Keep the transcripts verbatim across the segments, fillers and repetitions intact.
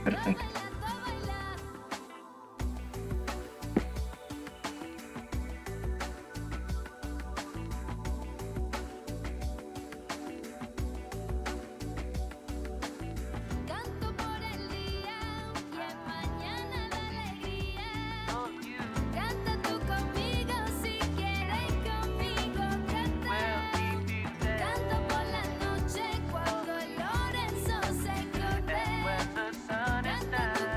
súper tranquilo. Canto por el día y es mañana la alegría. Canta tú conmigo si quieres conmigo cantar. Canto por la noche cuando el Lorenzo se corre. Canta tú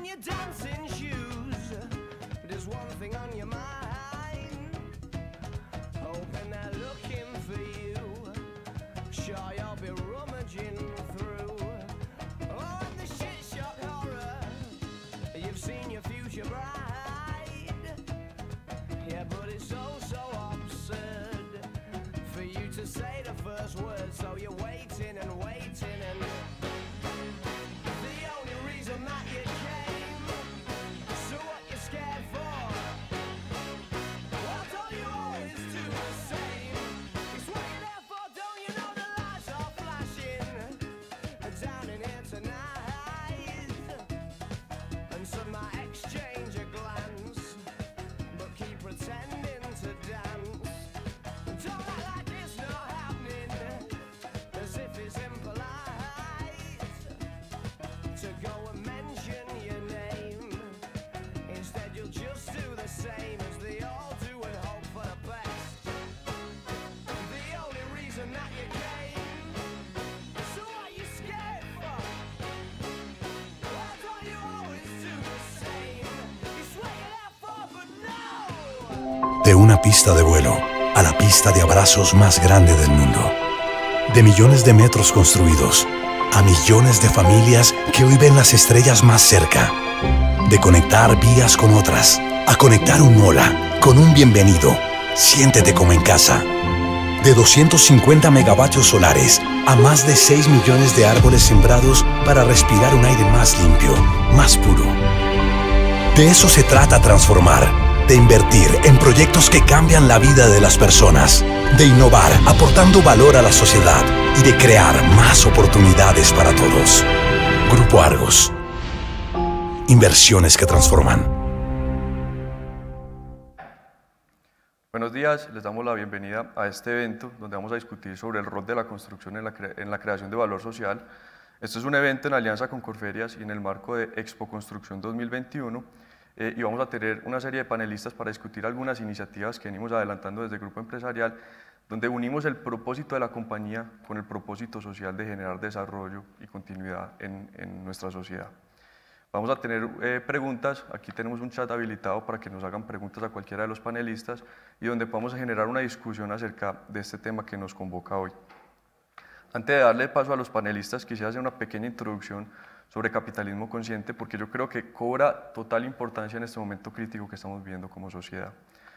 on your dancing shoes. There's one thing on your mind, hoping they're looking for you. Sure, you'll be rummaging through. Oh, and the shit shock horror, you've seen your future bride. Yeah, but it's so, so absurd for you to say the first word. So you're waiting and waiting, and the only reason that you came, so what you scared for? Well, don't you always do the same? It's what you're there for, don't you know the lights are flashing down in here tonight? And some might exchange a glance, but keep pretending to dance. Don't act like it's not happening, as if it's impolite to go and mention your name. Instead you'll just do the same as they all do and hope for the best. The only reason that you came, so what you scared for? Why don't you always do the same? It's what you're there for, but no! De una pista de vuelo a la pista de abrazos más grande del mundo. De millones de metros construidos a millones de familias que hoy ven las estrellas más cerca. De conectar vías con otras a conectar un hola con un bienvenido. Siéntete como en casa. De doscientos cincuenta megavatios solares a más de seis millones de árboles sembrados para respirar un aire más limpio, más puro. De eso se trata transformar. De invertir en proyectos que cambian la vida de las personas, de innovar aportando valor a la sociedad y de crear más oportunidades para todos. Grupo Argos. Inversiones que transforman. Buenos días, les damos la bienvenida a este evento donde vamos a discutir sobre el rol de la construcción en la, cre en la creación de valor social. Este es un evento en alianza con Corferias y en el marco de Expo Construcción dos mil veintiuno. Eh, y vamos a tener una serie de panelistas para discutir algunas iniciativas que venimos adelantando desde el Grupo Empresarial, donde unimos el propósito de la compañía con el propósito social de generar desarrollo y continuidad en, en nuestra sociedad. Vamos a tener eh, preguntas, aquí tenemos un chat habilitado para que nos hagan preguntas a cualquiera de los panelistas y donde vamos a generar una discusión acerca de este tema que nos convoca hoy. Antes de darle paso a los panelistas, quisiera hacer una pequeña introducción sobre capitalismo consciente, porque yo creo que cobra total importancia en este momento crítico que estamos viviendo como sociedad.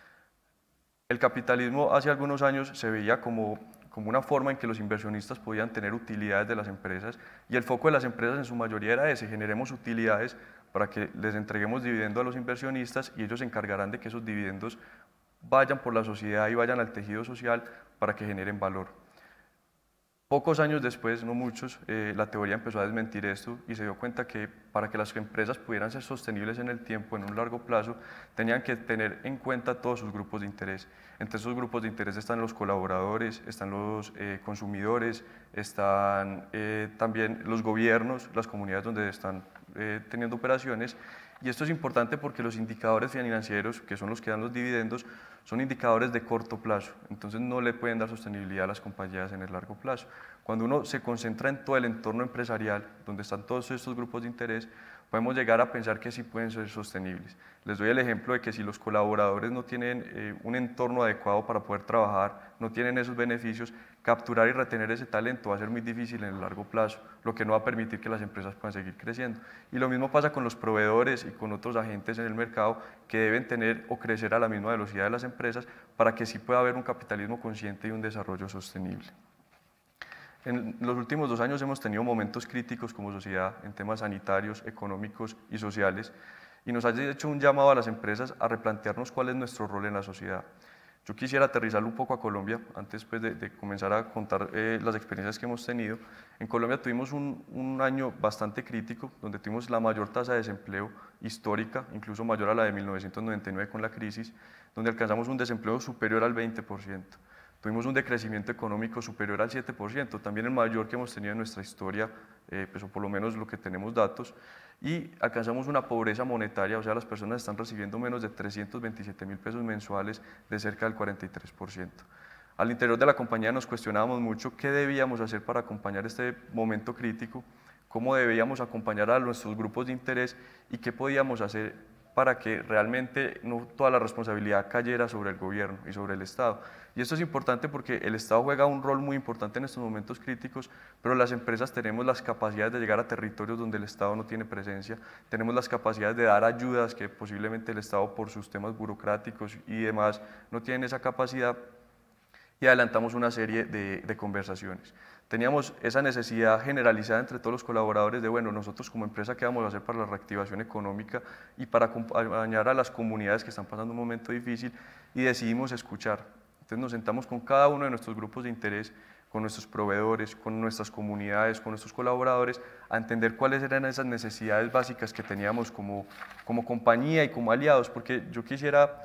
El capitalismo hace algunos años se veía como, como una forma en que los inversionistas podían tener utilidades de las empresas, y el foco de las empresas en su mayoría era ese: generemos utilidades para que les entreguemos dividendo a los inversionistas y ellos se encargarán de que esos dividendos vayan por la sociedad y vayan al tejido social para que generen valor. Pocos años después, no muchos, eh, la teoría empezó a desmentir esto y se dio cuenta que para que las empresas pudieran ser sostenibles en el tiempo, en un largo plazo, tenían que tener en cuenta todos sus grupos de interés. Entre esos grupos de interés están los colaboradores, están los eh, consumidores, están eh, también los gobiernos, las comunidades donde están eh, teniendo operaciones. Y esto es importante porque los indicadores financieros, que son los que dan los dividendos, son indicadores de corto plazo, entonces no le pueden dar sostenibilidad a las compañías en el largo plazo. Cuando uno se concentra en todo el entorno empresarial, donde están todos estos grupos de interés, podemos llegar a pensar que sí pueden ser sostenibles. Les doy el ejemplo de que si los colaboradores no tienen eh, un entorno adecuado para poder trabajar, no tienen esos beneficios, capturar y retener ese talento va a ser muy difícil en el largo plazo, lo que no va a permitir que las empresas puedan seguir creciendo. Y lo mismo pasa con los proveedores y con otros agentes en el mercado que deben tener o crecer a la misma velocidad de las empresas para que sí pueda haber un capitalismo consciente y un desarrollo sostenible. En los últimos dos años hemos tenido momentos críticos como sociedad en temas sanitarios, económicos y sociales, y nos ha hecho un llamado a las empresas a replantearnos cuál es nuestro rol en la sociedad. Yo quisiera aterrizarlo un poco a Colombia, antes pues, de, de comenzar a contar eh, las experiencias que hemos tenido. En Colombia tuvimos un, un año bastante crítico, donde tuvimos la mayor tasa de desempleo histórica, incluso mayor a la de mil novecientos noventa y nueve con la crisis, donde alcanzamos un desempleo superior al veinte por ciento. Tuvimos un decrecimiento económico superior al siete por ciento, también el mayor que hemos tenido en nuestra historia, eh, pues, o por lo menos lo que tenemos datos, y alcanzamos una pobreza monetaria, o sea, las personas están recibiendo menos de trescientos veintisiete mil pesos mensuales, de cerca del cuarenta y tres por ciento. Al interior de la compañía nos cuestionábamos mucho qué debíamos hacer para acompañar este momento crítico, cómo debíamos acompañar a nuestros grupos de interés y qué podíamos hacer para que realmente no toda la responsabilidad cayera sobre el gobierno y sobre el Estado. Y esto es importante porque el Estado juega un rol muy importante en estos momentos críticos, pero las empresas tenemos las capacidades de llegar a territorios donde el Estado no tiene presencia, tenemos las capacidades de dar ayudas que posiblemente el Estado por sus temas burocráticos y demás no tienen esa capacidad, y adelantamos una serie de, de conversaciones. Teníamos esa necesidad generalizada entre todos los colaboradores de, bueno, nosotros como empresa, ¿qué vamos a hacer para la reactivación económica y para acompañar a las comunidades que están pasando un momento difícil? Y decidimos escuchar. Entonces nos sentamos con cada uno de nuestros grupos de interés, con nuestros proveedores, con nuestras comunidades, con nuestros colaboradores, a entender cuáles eran esas necesidades básicas que teníamos como, como compañía y como aliados, porque yo quisiera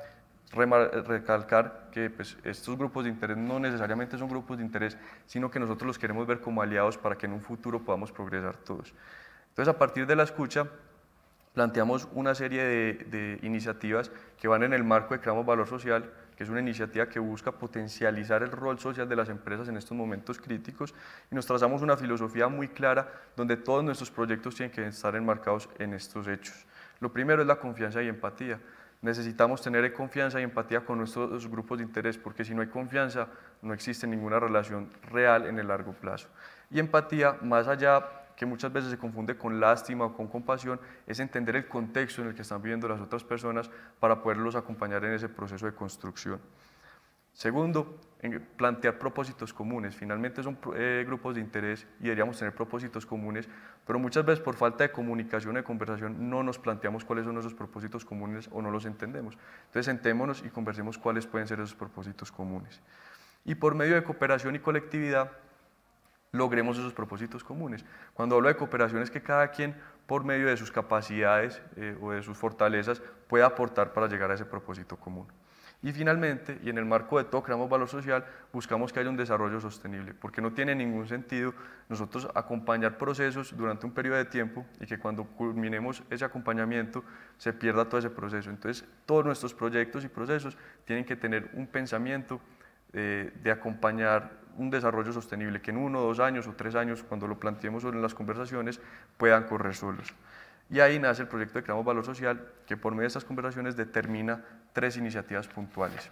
recalcar que pues, estos grupos de interés no necesariamente son grupos de interés, sino que nosotros los queremos ver como aliados para que en un futuro podamos progresar todos. Entonces, a partir de la escucha, planteamos una serie de, de iniciativas que van en el marco de Creamos Valor Social, que es una iniciativa que busca potencializar el rol social de las empresas en estos momentos críticos, y nos trazamos una filosofía muy clara donde todos nuestros proyectos tienen que estar enmarcados en estos hechos. Lo primero es la confianza y empatía. Necesitamos tener confianza y empatía con nuestros grupos de interés, porque si no hay confianza, no existe ninguna relación real en el largo plazo. Y empatía, más allá, que muchas veces se confunde con lástima o con compasión, es entender el contexto en el que están viviendo las otras personas para poderlos acompañar en ese proceso de construcción. Segundo, plantear propósitos comunes. Finalmente son eh, grupos de interés y deberíamos tener propósitos comunes, pero muchas veces por falta de comunicación o de conversación no nos planteamos cuáles son esos propósitos comunes o no los entendemos. Entonces sentémonos y conversemos cuáles pueden ser esos propósitos comunes. Y por medio de cooperación y colectividad logremos esos propósitos comunes. Cuando hablo de cooperación es que cada quien por medio de sus capacidades eh, o de sus fortalezas pueda aportar para llegar a ese propósito común. Y finalmente, y en el marco de todo Creamos Valor Social, buscamos que haya un desarrollo sostenible, porque no tiene ningún sentido nosotros acompañar procesos durante un periodo de tiempo y que cuando culminemos ese acompañamiento se pierda todo ese proceso. Entonces, todos nuestros proyectos y procesos tienen que tener un pensamiento eh, de acompañar un desarrollo sostenible, que en uno, dos años o tres años, cuando lo planteemos en las conversaciones, puedan correr solos. Y ahí nace el proyecto de Creamos Valor Social, que por medio de estas conversaciones determina tres iniciativas puntuales.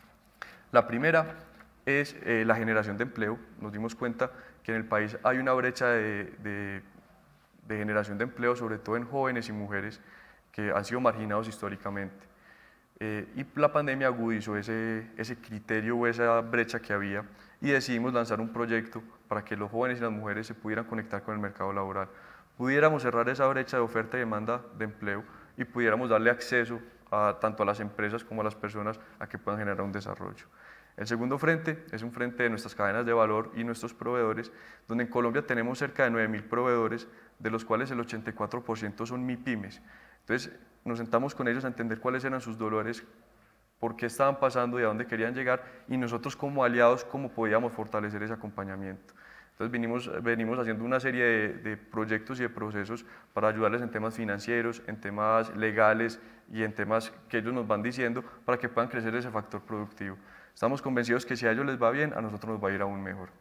La primera es eh, la generación de empleo. Nos dimos cuenta que en el país hay una brecha de, de, de generación de empleo, sobre todo en jóvenes y mujeres que han sido marginados históricamente. Eh, y la pandemia agudizó ese, ese criterio o esa brecha que había y decidimos lanzar un proyecto para que los jóvenes y las mujeres se pudieran conectar con el mercado laboral, pudiéramos cerrar esa brecha de oferta y demanda de empleo y pudiéramos darle acceso a, tanto a las empresas como a las personas a que puedan generar un desarrollo. El segundo frente es un frente de nuestras cadenas de valor y nuestros proveedores, donde en Colombia tenemos cerca de nueve mil proveedores, de los cuales el ochenta y cuatro por ciento son MIPYMES. Entonces nos sentamos con ellos a entender cuáles eran sus dolores, por qué estaban pasando y a dónde querían llegar, y nosotros como aliados cómo podíamos fortalecer ese acompañamiento. Entonces venimos, venimos haciendo una serie de, de proyectos y de procesos para ayudarles en temas financieros, en temas legales y en temas que ellos nos van diciendo para que puedan crecer ese factor productivo. Estamos convencidos que si a ellos les va bien, a nosotros nos va a ir aún mejor.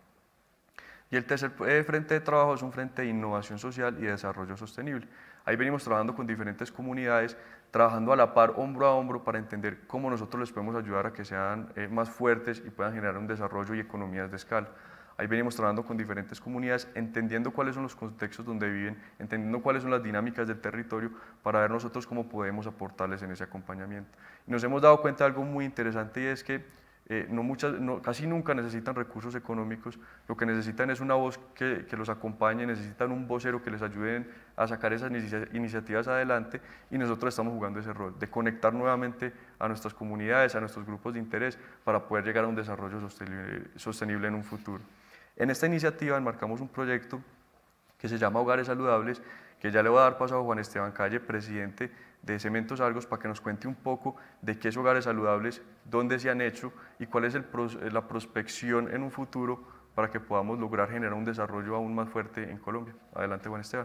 Y el tercer eh, frente de trabajo es un frente de innovación social y de desarrollo sostenible. Ahí venimos trabajando con diferentes comunidades, trabajando a la par, hombro a hombro, para entender cómo nosotros les podemos ayudar a que sean eh, más fuertes y puedan generar un desarrollo y economías de escala. Ahí venimos trabajando con diferentes comunidades, entendiendo cuáles son los contextos donde viven, entendiendo cuáles son las dinámicas del territorio, para ver nosotros cómo podemos aportarles en ese acompañamiento. Y nos hemos dado cuenta de algo muy interesante, y es que eh, no muchas, no, casi nunca necesitan recursos económicos, lo que necesitan es una voz que, que los acompañe, necesitan un vocero que les ayude a sacar esas iniciativas adelante, y nosotros estamos jugando ese rol, de conectar nuevamente a nuestras comunidades, a nuestros grupos de interés, para poder llegar a un desarrollo sostenible, sostenible en un futuro. En esta iniciativa enmarcamos un proyecto que se llama Hogares Saludables, que ya le voy a dar paso a Juan Esteban Calle, presidente de Cementos Argos, para que nos cuente un poco de qué es Hogares Saludables, dónde se han hecho y cuál es el, la prospección en un futuro para que podamos lograr generar un desarrollo aún más fuerte en Colombia. Adelante, Juan Esteban.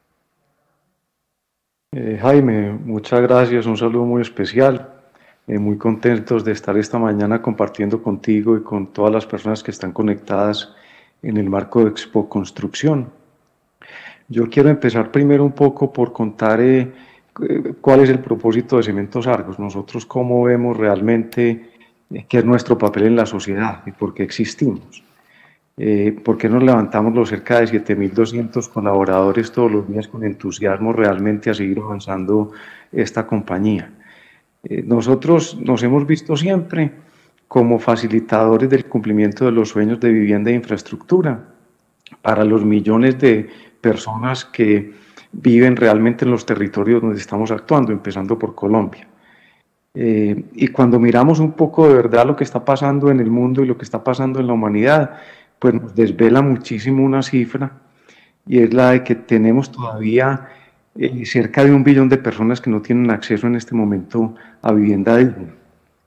Eh, Jaime, muchas gracias, un saludo muy especial. Eh, muy contentos de estar esta mañana compartiendo contigo y con todas las personas que están conectadas en el marco de Expo Construcción. Yo quiero empezar primero un poco por contar eh, cuál es el propósito de Cementos Argos. Nosotros cómo vemos realmente eh, qué es nuestro papel en la sociedad y por qué existimos. Eh, ¿Por qué nos levantamos los cerca de siete mil doscientos colaboradores todos los días con entusiasmo realmente a seguir avanzando esta compañía? Eh, nosotros nos hemos visto siempre como facilitadores del cumplimiento de los sueños de vivienda e infraestructura para los millones de personas que viven realmente en los territorios donde estamos actuando, empezando por Colombia. Eh, y cuando miramos un poco de verdad lo que está pasando en el mundo y lo que está pasando en la humanidad, pues nos desvela muchísimo una cifra, y es la de que tenemos todavía eh, cerca de un billón de personas que no tienen acceso en este momento a vivienda digna.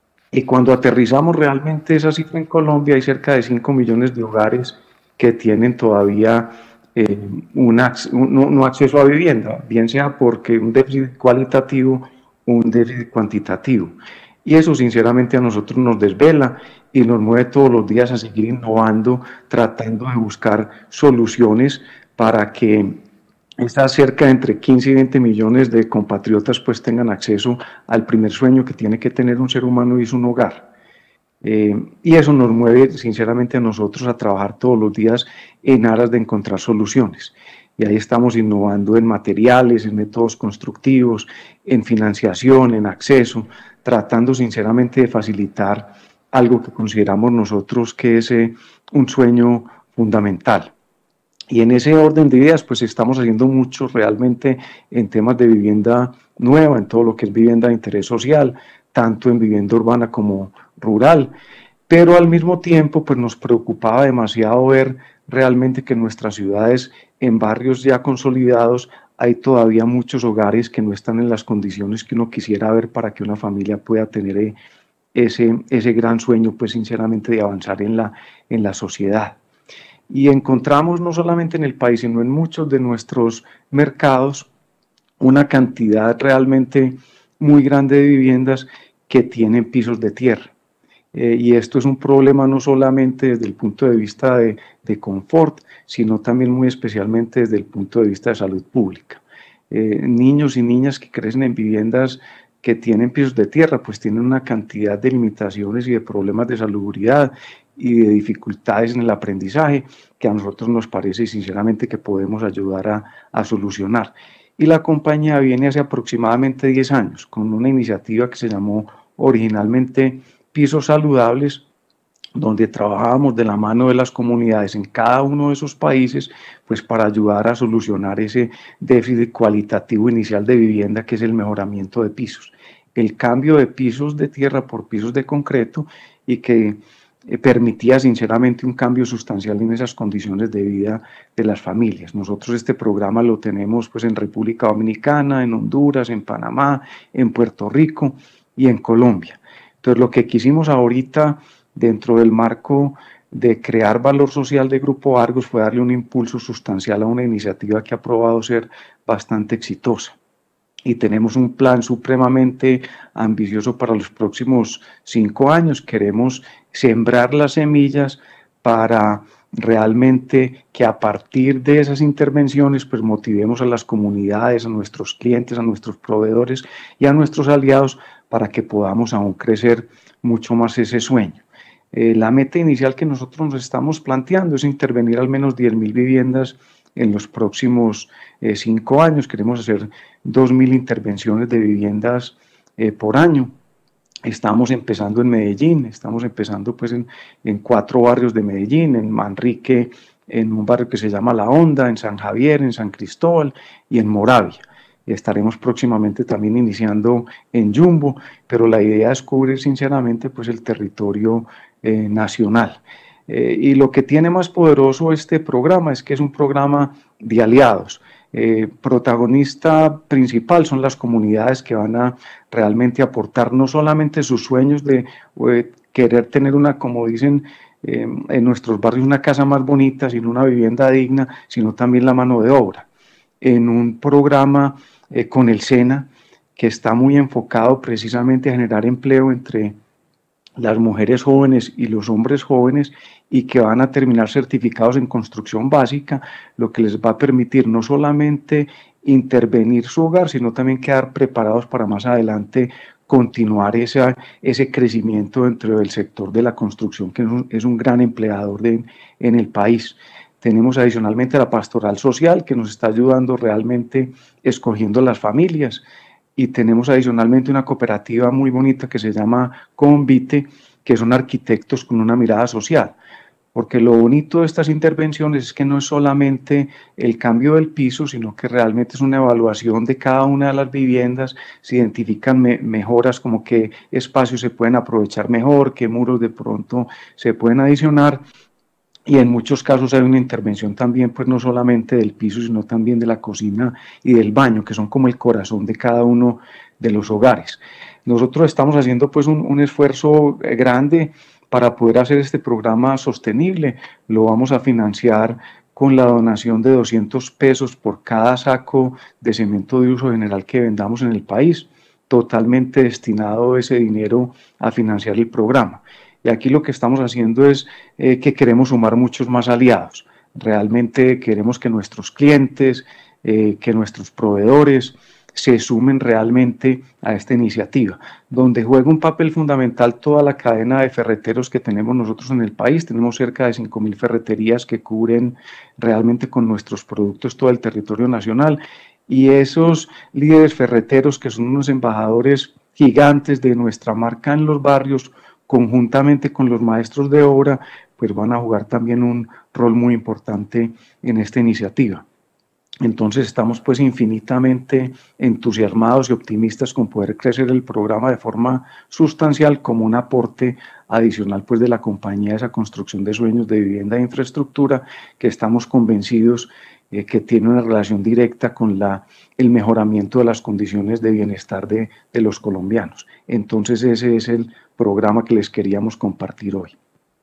Y cuando aterrizamos realmente esa cifra en Colombia, hay cerca de cinco millones de hogares que tienen todavía eh, un, un, no, no acceso a vivienda, bien sea porque un déficit cualitativo o un déficit cuantitativo. Y eso sinceramente a nosotros nos desvela y nos mueve todos los días a seguir innovando, tratando de buscar soluciones para que estas cerca de entre quince y veinte millones de compatriotas pues tengan acceso al primer sueño que tiene que tener un ser humano, y es un hogar. Eh, y eso nos mueve sinceramente a nosotros a trabajar todos los días en aras de encontrar soluciones. Y ahí estamos innovando en materiales, en métodos constructivos, en financiación, en acceso, tratando sinceramente de facilitar algo que consideramos nosotros que es eh, un sueño fundamental. Y en ese orden de ideas, pues estamos haciendo mucho realmente en temas de vivienda nueva, en todo lo que es vivienda de interés social, tanto en vivienda urbana como rural. Pero al mismo tiempo, pues nos preocupaba demasiado ver realmente que en nuestras ciudades, en barrios ya consolidados, hay todavía muchos hogares que no están en las condiciones que uno quisiera ver para que una familia pueda tener ese, ese gran sueño, pues sinceramente, de avanzar en la, en la sociedad. Y encontramos no solamente en el país, sino en muchos de nuestros mercados, una cantidad realmente muy grande de viviendas que tienen pisos de tierra. Eh, y esto es un problema no solamente desde el punto de vista de, de confort, sino también muy especialmente desde el punto de vista de salud pública. Eh, niños y niñas que crecen en viviendas que tienen pisos de tierra, pues tienen una cantidad de limitaciones y de problemas de salubridad y de dificultades en el aprendizaje que a nosotros nos parece sinceramente que podemos ayudar a, a solucionar. Y la compañía viene hace aproximadamente diez años con una iniciativa que se llamó originalmente Pisos Saludables, donde trabajábamos de la mano de las comunidades en cada uno de esos países, pues para ayudar a solucionar ese déficit cualitativo inicial de vivienda, que es el mejoramiento de pisos, el cambio de pisos de tierra por pisos de concreto, y que eh, permitía sinceramente un cambio sustancial en esas condiciones de vida de las familias. Nosotros este programa lo tenemos pues en República Dominicana, en Honduras, en Panamá, en Puerto Rico y en Colombia. Entonces lo que quisimos ahorita dentro del marco de crear valor social de Grupo Argos fue darle un impulso sustancial a una iniciativa que ha probado ser bastante exitosa. Y tenemos un plan supremamente ambicioso para los próximos cinco años. Queremos sembrar las semillas para realmente que a partir de esas intervenciones pues motivemos a las comunidades, a nuestros clientes, a nuestros proveedores y a nuestros aliados para que podamos aún crecer mucho más ese sueño. Eh, la meta inicial que nosotros nos estamos planteando es intervenir al menos diez mil viviendas en los próximos eh, cinco años. Queremos hacer dos mil intervenciones de viviendas eh, por año. Estamos empezando en Medellín, estamos empezando pues en, en cuatro barrios de Medellín, en Manrique, en un barrio que se llama La Honda, en San Javier, en San Cristóbal y en Moravia. Estaremos próximamente también iniciando en Jumbo, pero la idea es cubrir sinceramente pues el territorio eh, nacional. Eh, y lo que tiene más poderoso este programa es que es un programa de aliados. Eh, protagonista principal son las comunidades que van a realmente aportar no solamente sus sueños de eh, querer tener una, como dicen eh, en nuestros barrios, una casa más bonita, sino una vivienda digna, sino también la mano de obra. En un programa eh, con el SENA que está muy enfocado precisamente a generar empleo entre las mujeres jóvenes y los hombres jóvenes, y que van a terminar certificados en construcción básica, lo que les va a permitir no solamente intervenir su hogar, sino también quedar preparados para más adelante continuar esa, ese crecimiento dentro del sector de la construcción, que es un, es un gran empleador de, en el país. Tenemos adicionalmente la pastoral social, que nos está ayudando realmente escogiendo las familias, y tenemos adicionalmente una cooperativa muy bonita que se llama Convite, que son arquitectos con una mirada social. Porque lo bonito de estas intervenciones es que no es solamente el cambio del piso, sino que realmente es una evaluación de cada una de las viviendas, se identifican me mejoras como qué espacios se pueden aprovechar mejor, qué muros de pronto se pueden adicionar, y en muchos casos hay una intervención también, pues no solamente del piso, sino también de la cocina y del baño, que son como el corazón de cada uno de los hogares. Nosotros estamos haciendo pues un, un esfuerzo grande para poder hacer este programa sostenible. Lo vamos a financiar con la donación de doscientos pesos por cada saco de cemento de uso general que vendamos en el país, totalmente destinado ese dinero a financiar el programa. Y aquí lo que estamos haciendo es eh, que queremos sumar muchos más aliados. Realmente queremos que nuestros clientes, eh, que nuestros proveedores se sumen realmente a esta iniciativa, donde juega un papel fundamental toda la cadena de ferreteros que tenemos nosotros en el país. Tenemos cerca de cinco mil ferreterías que cubren realmente con nuestros productos todo el territorio nacional, y esos líderes ferreteros, que son unos embajadores gigantes de nuestra marca en los barrios, conjuntamente con los maestros de obra, pues van a jugar también un rol muy importante en esta iniciativa. Entonces estamos pues infinitamente entusiasmados y optimistas con poder crecer el programa de forma sustancial como un aporte adicional pues de la compañía de esa construcción de sueños de vivienda e infraestructura, que estamos convencidos eh, que tiene una relación directa con la, el mejoramiento de las condiciones de bienestar de, de los colombianos. Entonces ese es el programa que les queríamos compartir hoy.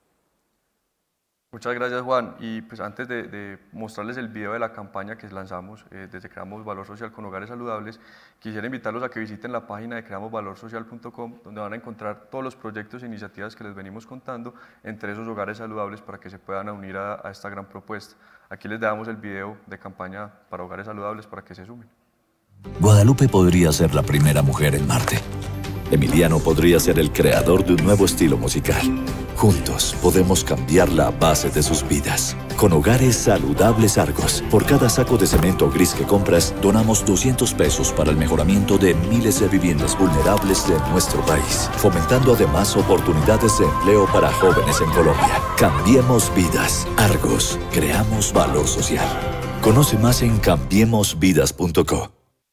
Muchas gracias, Juan. Y pues antes de, de mostrarles el video de la campaña que lanzamos eh, desde Creamos Valor Social con Hogares Saludables, quisiera invitarlos a que visiten la página de creamos valor social punto com, donde van a encontrar todos los proyectos e iniciativas que les venimos contando, entre esos hogares saludables, para que se puedan unir a, a esta gran propuesta. Aquí les damos el video de campaña para Hogares Saludables para que se sumen. Guadalupe podría ser la primera mujer en Marte. Emiliano podría ser el creador de un nuevo estilo musical. Juntos podemos cambiar la base de sus vidas. Con Hogares Saludables Argos, por cada saco de cemento gris que compras, donamos doscientos pesos para el mejoramiento de miles de viviendas vulnerables de nuestro país, fomentando además oportunidades de empleo para jóvenes en Colombia. Cambiemos vidas. Argos, creamos valor social. Conoce más en cambiemos vidas punto co.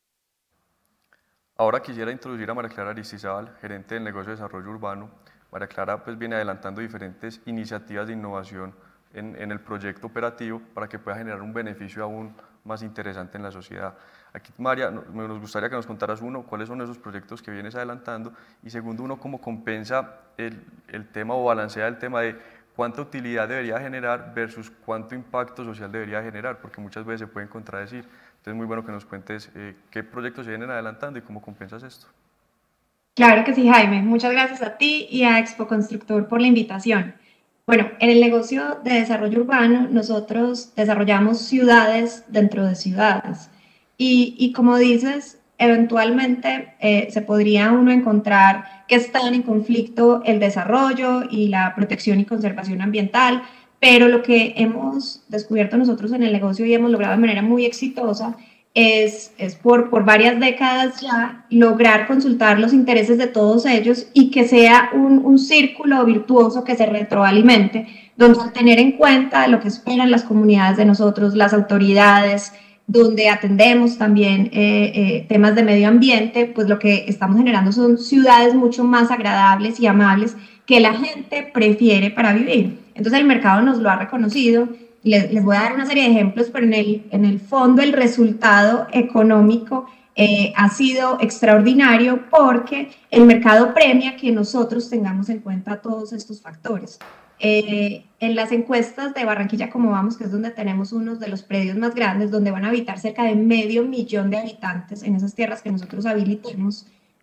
Ahora quisiera introducir a María Clara Aristizábal, gerente del negocio de desarrollo urbano. María Clara pues viene adelantando diferentes iniciativas de innovación en, en el proyecto operativo para que pueda generar un beneficio aún más interesante en la sociedad. Aquí, María, nos gustaría que nos contaras, uno, cuáles son esos proyectos que vienes adelantando, y segundo, uno, cómo compensa el, el tema o balancea el tema de cuánta utilidad debería generar versus cuánto impacto social debería generar, porque muchas veces se pueden contradecir. Entonces, muy bueno que nos cuentes eh, qué proyectos se vienen adelantando y cómo compensas esto. Claro que sí, Jaime. Muchas gracias a ti y a Expo Constructor por la invitación. Bueno, en el negocio de desarrollo urbano, nosotros desarrollamos ciudades dentro de ciudades. Y, y como dices, eventualmente eh, se podría uno encontrar que están en conflicto el desarrollo y la protección y conservación ambiental, pero lo que hemos descubierto nosotros en el negocio y hemos logrado de manera muy exitosa es, es por, por varias décadas ya lograr consultar los intereses de todos ellos y que sea un, un círculo virtuoso que se retroalimente, donde tener en cuenta lo que esperan las comunidades de nosotros, las autoridades, donde atendemos también eh, eh, temas de medio ambiente, pues lo que estamos generando son ciudades mucho más agradables y amables que la gente prefiere para vivir. Entonces el mercado nos lo ha reconocido. Les, les voy a dar una serie de ejemplos, pero en el, en el fondo el resultado económico eh, ha sido extraordinario porque el mercado premia que nosotros tengamos en cuenta todos estos factores. Eh, en las encuestas de Barranquilla Como Vamos, que es donde tenemos uno de los predios más grandes, donde van a habitar cerca de medio millón de habitantes en esas tierras que nosotros habilitemos,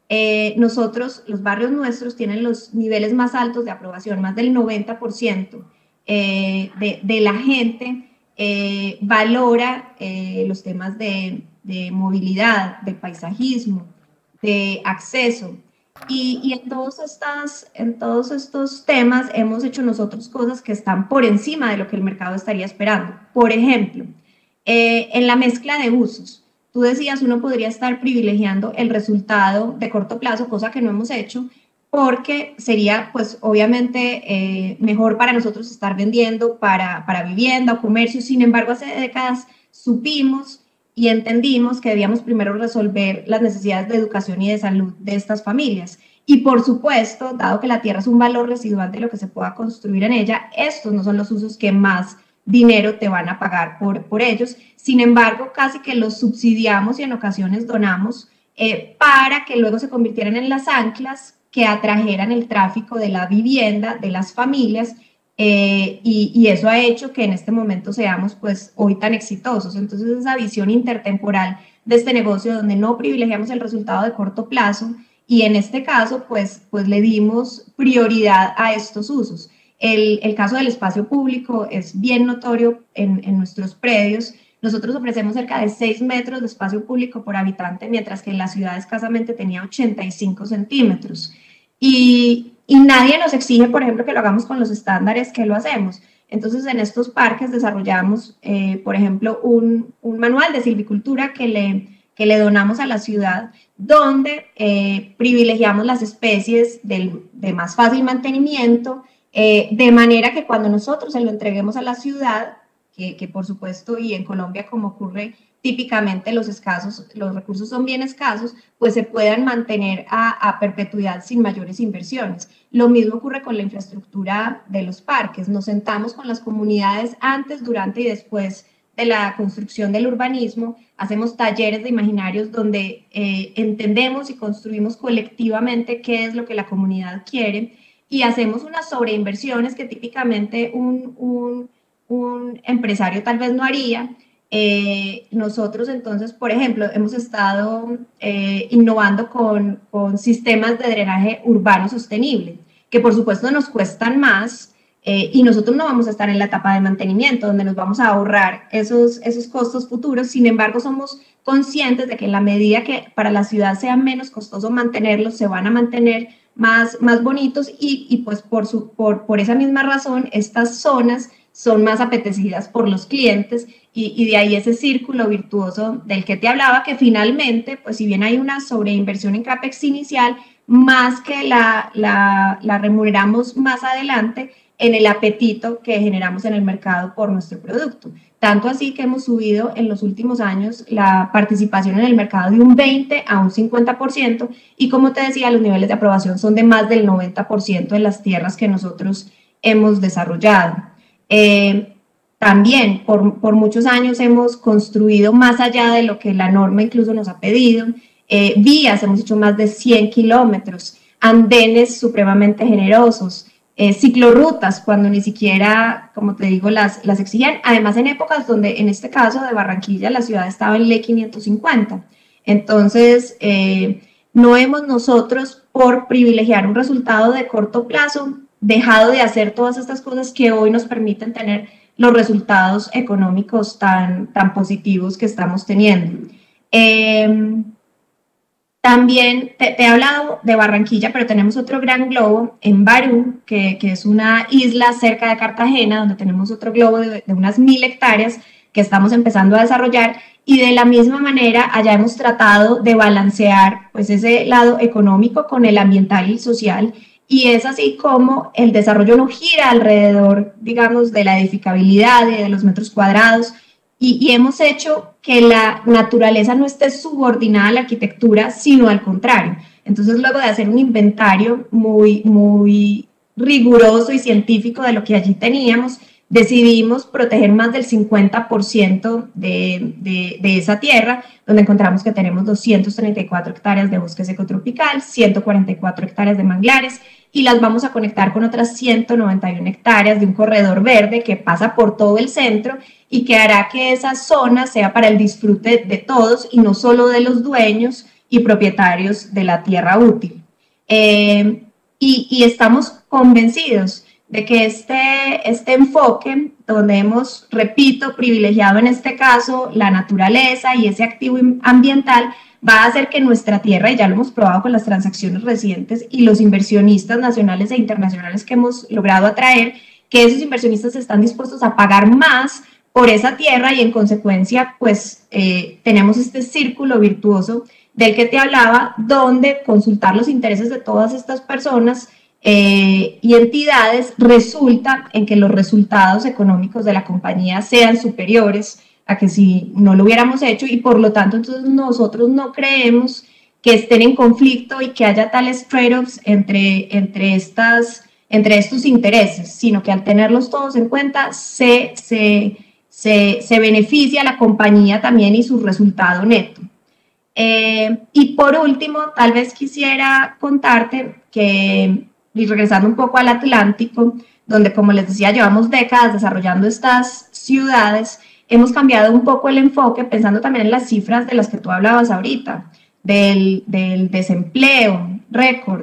eh, nosotros, los barrios nuestros tienen los niveles más altos de aprobación, más del noventa por ciento eh, de, de la gente eh, valora eh, los temas de, de movilidad, de paisajismo, de acceso. Y, y en, todos estas, en todos estos temas hemos hecho nosotros cosas que están por encima de lo que el mercado estaría esperando. Por ejemplo, eh, en la mezcla de usos, tú decías, uno podría estar privilegiando el resultado de corto plazo, cosa que no hemos hecho, porque sería, pues, obviamente eh, mejor para nosotros estar vendiendo para, para vivienda o comercio. Sin embargo, hace décadas supimos y entendimos que debíamos primero resolver las necesidades de educación y de salud de estas familias. Y por supuesto, dado que la tierra es un valor residual de lo que se pueda construir en ella, estos no son los usos que más dinero te van a pagar por, por ellos. Sin embargo, casi que los subsidiamos y en ocasiones donamos eh, para que luego se convirtieran en las anclas que atrajeran el tráfico de la vivienda, de las familias, Eh, y, y eso ha hecho que en este momento seamos pues hoy tan exitosos. Entonces esa visión intertemporal de este negocio donde no privilegiamos el resultado de corto plazo y en este caso pues, pues le dimos prioridad a estos usos. El, el caso del espacio público es bien notorio en, en nuestros predios. Nosotros ofrecemos cerca de seis metros de espacio público por habitante, mientras que en la ciudad escasamente tenía ochenta y cinco centímetros. Y Y nadie nos exige, por ejemplo, que lo hagamos con los estándares que lo hacemos. Entonces, en estos parques desarrollamos, eh, por ejemplo, un, un manual de silvicultura que le, que le donamos a la ciudad, donde eh, privilegiamos las especies del, de más fácil mantenimiento, eh, de manera que cuando nosotros se lo entreguemos a la ciudad, que, que por supuesto, y en Colombia como ocurre típicamente los escasos, los recursos son bien escasos, pues se puedan mantener a, a perpetuidad sin mayores inversiones. Lo mismo ocurre con la infraestructura de los parques. Nos sentamos con las comunidades antes, durante y después de la construcción del urbanismo, hacemos talleres de imaginarios donde eh, entendemos y construimos colectivamente qué es lo que la comunidad quiere y hacemos unas sobreinversiones que típicamente un, un, un empresario tal vez no haría. Eh, nosotros entonces, por ejemplo, hemos estado eh, innovando con, con sistemas de drenaje urbano sostenible, que por supuesto nos cuestan más eh, y nosotros no vamos a estar en la etapa de mantenimiento donde nos vamos a ahorrar esos, esos costos futuros. Sin embargo, somos conscientes de que en la medida que para la ciudad sea menos costoso mantenerlos, se van a mantener más, más bonitos y, y pues por, su, por, por esa misma razón estas zonas son más apetecidas por los clientes y, y de ahí ese círculo virtuoso del que te hablaba, que finalmente, pues si bien hay una sobreinversión en CAPEX inicial, más que la, la, la remuneramos más adelante en el apetito que generamos en el mercado por nuestro producto. Tanto así que hemos subido en los últimos años la participación en el mercado de un veinte a un cincuenta por ciento y como te decía, los niveles de aprobación son de más del noventa por ciento en las tierras que nosotros hemos desarrollado. Eh, también por, por muchos años hemos construido más allá de lo que la norma incluso nos ha pedido, eh, vías, hemos hecho más de cien kilómetros, andenes supremamente generosos, eh, ciclorrutas cuando ni siquiera, como te digo, las, las exigían, además en épocas donde en este caso de Barranquilla la ciudad estaba en Ley quinientos cincuenta. Entonces, eh, no hemos nosotros por privilegiar un resultado de corto plazo dejado de hacer todas estas cosas que hoy nos permiten tener los resultados económicos tan, tan positivos que estamos teniendo. Eh, también te, te he hablado de Barranquilla, pero tenemos otro gran globo en Barú, que, que es una isla cerca de Cartagena, donde tenemos otro globo de, de unas mil hectáreas que estamos empezando a desarrollar y de la misma manera allá hemos tratado de balancear pues, ese lado económico con el ambiental y social. Y es así como el desarrollo no gira alrededor, digamos, de la edificabilidad y de los metros cuadrados. Y, y hemos hecho que la naturaleza no esté subordinada a la arquitectura, sino al contrario. Entonces, luego de hacer un inventario muy, muy riguroso y científico de lo que allí teníamos, decidimos proteger más del cincuenta por ciento de, de, de esa tierra, donde encontramos que tenemos doscientas treinta y cuatro hectáreas de bosque seco tropical, ciento cuarenta y cuatro hectáreas de manglares, y las vamos a conectar con otras ciento noventa y una hectáreas de un corredor verde que pasa por todo el centro y que hará que esa zona sea para el disfrute de todos y no solo de los dueños, y propietarios de la tierra útil. Eh, y, y estamos convencidos de que este, este enfoque, donde hemos, repito, privilegiado en este caso la naturaleza y ese activo ambiental, va a hacer que nuestra tierra, y ya lo hemos probado con las transacciones recientes y los inversionistas nacionales e internacionales que hemos logrado atraer, que esos inversionistas están dispuestos a pagar más por esa tierra y en consecuencia pues eh, tenemos este círculo virtuoso del que te hablaba, donde consultar los intereses de todas estas personas eh, y entidades resulta en que los resultados económicos de la compañía sean superiores a que si no lo hubiéramos hecho, y por lo tanto entonces nosotros no creemos que estén en conflicto y que haya tales trade-offs entre, entre, estas, entre estos intereses, sino que al tenerlos todos en cuenta se, se, se, se beneficia a la compañía también y su resultado neto. Eh, y por último, tal vez quisiera contarte que, y regresando un poco al Atlántico, donde como les decía llevamos décadas desarrollando estas ciudades, hemos cambiado un poco el enfoque pensando también en las cifras de las que tú hablabas ahorita, del, del desempleo récord,